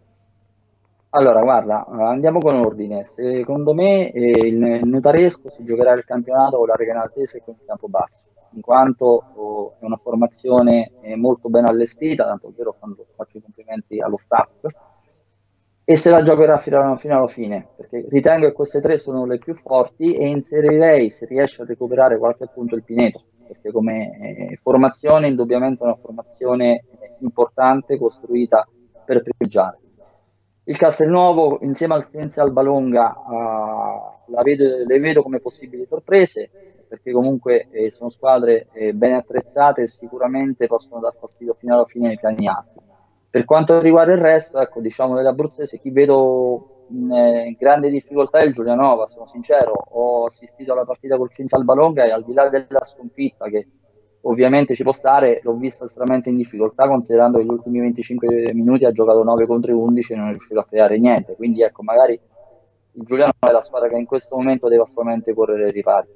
Speaker 4: Allora, guarda, andiamo con ordine. Secondo me il Notaresco si giocherà il campionato con la Recanatese e con il Campobasso, in quanto è una formazione molto ben allestita, tanto vero faccio i complimenti allo staff, e se la giocherà fino alla fine, perché ritengo che queste tre sono le più forti, e inserirei, se riesce a recuperare qualche punto, il Pineto, perché come formazione indubbiamente è una formazione importante costruita per primeggiare. Il Castelnuovo insieme al Scienza Albalonga le vedo come possibili sorprese, perché comunque sono squadre ben attrezzate e sicuramente possono dar fastidio fino alla fine nei piani alti. Per quanto riguarda il resto, ecco, diciamo dell'Abruzzese, chi vedo in grande difficoltà è il Giulianova, sono sincero. Ho assistito alla partita col Scienza Albalonga e al di là della sconfitta, che ovviamente ci può stare, l'ho vista estremamente in difficoltà, considerando che gli ultimi 25 minuti ha giocato 9 contro 11 e non è riuscito a creare niente. Quindi ecco, magari il Giuliano è la squadra che in questo momento deve assolutamente correre ai ripari.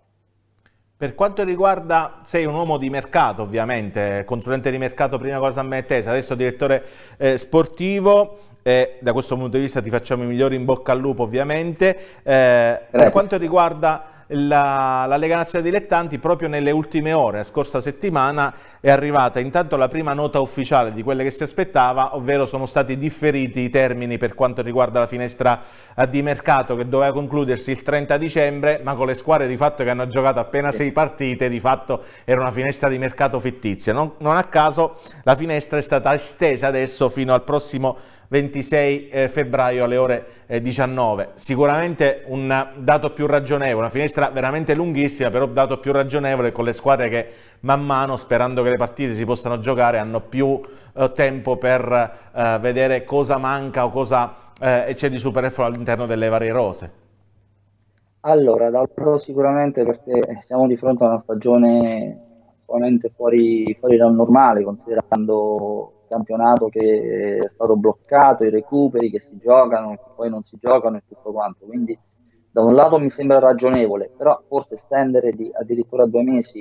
Speaker 1: Per quanto riguarda, sei un uomo di mercato ovviamente, consulente di mercato prima con la San Benetese, adesso direttore sportivo, da questo punto di vista ti facciamo i migliori in bocca al lupo ovviamente. Per quanto riguarda la Lega Nazionale Dilettanti, proprio nelle ultime ore, la scorsa settimana, è arrivata intanto la prima nota ufficiale di quelle che si aspettava, ovvero sono stati differiti i termini per quanto riguarda la finestra di mercato, che doveva concludersi il 30 dicembre, ma con le squadre di fatto che hanno giocato appena 6 partite, di fatto era una finestra di mercato fittizia. Non a caso la finestra è stata estesa adesso fino al prossimo 26 febbraio alle ore 19. Sicuramente un dato più ragionevole, una finestra veramente lunghissima, però un dato più ragionevole, con le squadre che man mano, sperando che le partite si possano giocare, hanno più tempo per vedere cosa manca o cosa c'è di superfluo all'interno delle varie rose.
Speaker 4: Allora, sicuramente, perché siamo di fronte a una stagione assolutamente fuori dal normale, considerando campionato che è stato bloccato, i recuperi che si giocano, che poi non si giocano e tutto quanto. Quindi da un lato mi sembra ragionevole, però forse estendere addirittura 2 mesi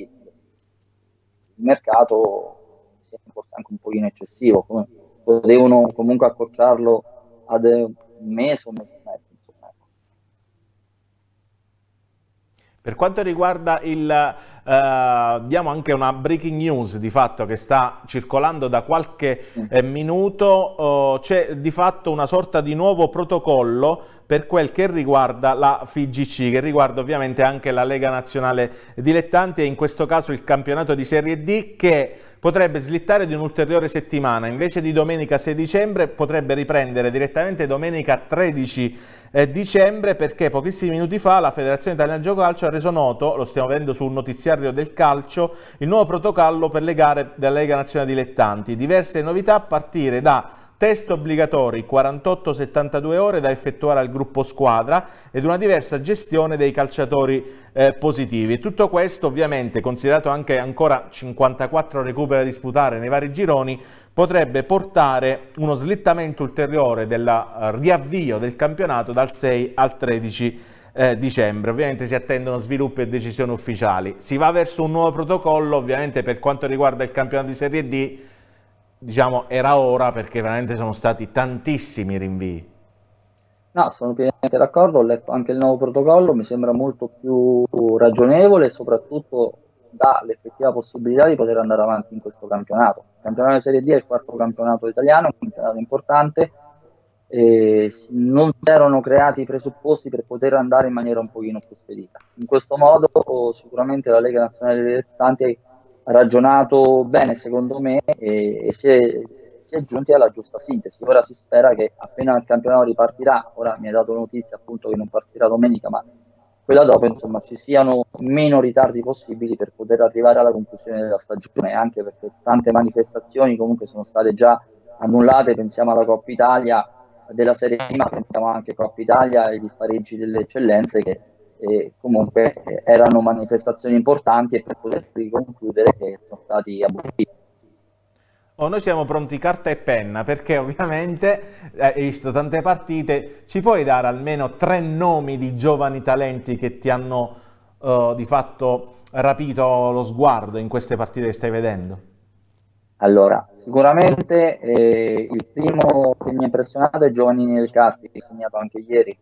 Speaker 4: il mercato sia forse anche un pochino eccessivo. Potevano comunque accorciarlo ad un mese e mezzo.
Speaker 1: Per quanto riguarda diamo anche una breaking news di fatto che sta circolando da qualche minuto, c'è di fatto una sorta di nuovo protocollo per quel che riguarda la FIGC, che riguarda ovviamente anche la Lega Nazionale Dilettanti e in questo caso il campionato di Serie D, che potrebbe slittare di un'ulteriore settimana. Invece di domenica 6 dicembre potrebbe riprendere direttamente domenica 13 dicembre, perché pochissimi minuti fa la Federazione Italiana Gioco Calcio ha reso noto, lo stiamo vedendo sul notiziario del calcio, il nuovo protocollo per le gare della Lega Nazionale Dilettanti. Diverse novità a partire da test obbligatori 48-72 ore da effettuare al gruppo squadra ed una diversa gestione dei calciatori positivi. Tutto questo ovviamente, considerato anche ancora 54 recuperi da disputare nei vari gironi, potrebbe portare uno slittamento ulteriore del riavvio del campionato dal 6 al 13 dicembre. Ovviamente si attendono sviluppi e decisioni ufficiali. Si va verso un nuovo protocollo, ovviamente per quanto riguarda il campionato di Serie D, diciamo era ora, perché veramente sono stati tantissimi rinvii.
Speaker 4: No, sono pienamente d'accordo, ho letto anche il nuovo protocollo, mi sembra molto più ragionevole e soprattutto dà l'effettiva possibilità di poter andare avanti in questo campionato. Il campionato di Serie D è il quarto campionato italiano, un campionato importante, e non si erano creati i presupposti per poter andare in maniera un pochino più spedita. In questo modo sicuramente la Lega Nazionale Dilettanti ha ragionato bene, secondo me, e si è giunti alla giusta sintesi. Ora si spera che appena il campionato ripartirà, ora mi hai dato notizia appunto che non partirà domenica, ma quella dopo, insomma, ci siano meno ritardi possibili per poter arrivare alla conclusione della stagione, anche perché tante manifestazioni comunque sono state già annullate. Pensiamo alla Coppa Italia della Serie D, ma pensiamo anche a Coppa Italia e agli spareggi delle eccellenze, che comunque erano manifestazioni importanti e per poter concludere che sono stati aboliti.
Speaker 1: Noi siamo pronti carta e penna, perché ovviamente hai visto tante partite. Ci puoi dare almeno 3 nomi di giovani talenti che ti hanno di fatto rapito lo sguardo in queste partite che stai vedendo?
Speaker 4: Allora, sicuramente il primo che mi ha impressionato è Giovannini del Carpi, che ha segnato anche ieri,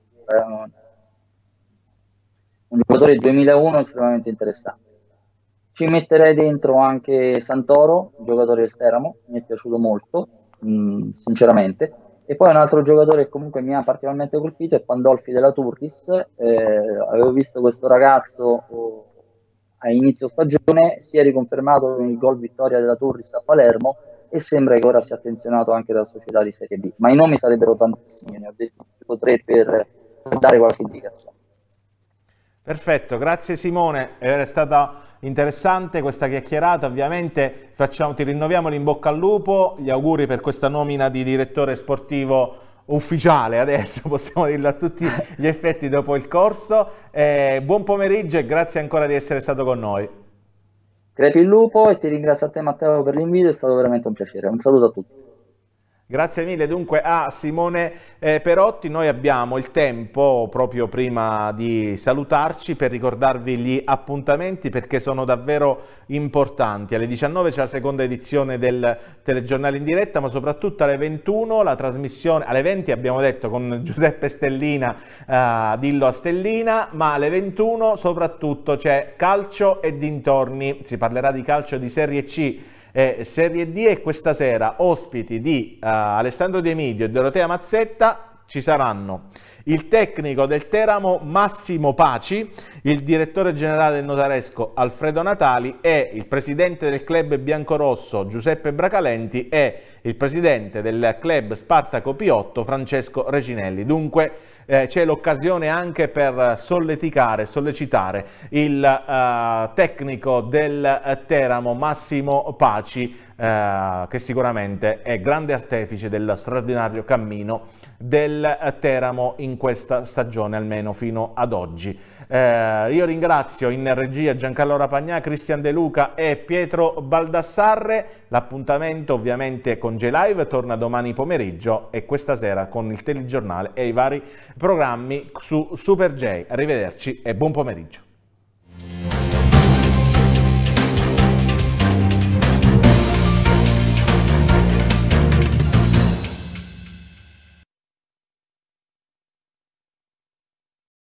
Speaker 4: un giocatore del 2001 estremamente interessante. Ci metterei dentro anche Santoro, un giocatore del Teramo, mi è piaciuto molto, sinceramente. E poi un altro giocatore che comunque mi ha particolarmente colpito è Pandolfi della Turris. Avevo visto questo ragazzo a inizio stagione, si è riconfermato con il gol vittoria della Turris a Palermo e sembra che ora sia attenzionato anche dalla società di Serie B. Ma i nomi sarebbero tantissimi, ne ho detto 3 per dare qualche indicazione.
Speaker 1: Perfetto, grazie Simone, è stata interessante questa chiacchierata. Ovviamente ti rinnoviamo l'in bocca al lupo, gli auguri per questa nomina di direttore sportivo ufficiale, adesso possiamo dirlo a tutti gli effetti dopo il corso. Buon pomeriggio e grazie ancora di essere stato con noi.
Speaker 4: Crepi il lupo e ti ringrazio a te Matteo per l'invito, è stato veramente un piacere. Un saluto a tutti.
Speaker 1: Grazie mille dunque a Simone Perotti. Noi abbiamo il tempo, proprio prima di salutarci, per ricordarvi gli appuntamenti, perché sono davvero importanti. Alle 19 c'è la seconda edizione del telegiornale in diretta, ma soprattutto alle 21 la trasmissione, alle 20 abbiamo detto con Giuseppe Stellina, Dillo a Stellina, ma alle 21 soprattutto c'è calcio e dintorni, si parlerà di calcio di Serie C e Serie D, e questa sera ospiti di Alessandro Di Emidio e Dorotea Mazzetta ci saranno il tecnico del Teramo Massimo Paci, il direttore generale del Notaresco Alfredo Natali e il presidente del club biancorosso Giuseppe Bracalenti e il presidente del club Spartaco P8 Francesco Recinelli. Dunque c'è l'occasione anche per sollecitare il tecnico del Teramo Massimo Paci, che sicuramente è grande artefice del straordinario cammino del Teramo in questa stagione, almeno fino ad oggi. Io ringrazio in regia Giancarlo Rapagnà, Cristian De Luca e Pietro Baldassarre. L'appuntamento ovviamente con J-Live torna domani pomeriggio e questa sera con il telegiornale e i vari programmi su Super J. Arrivederci e buon pomeriggio.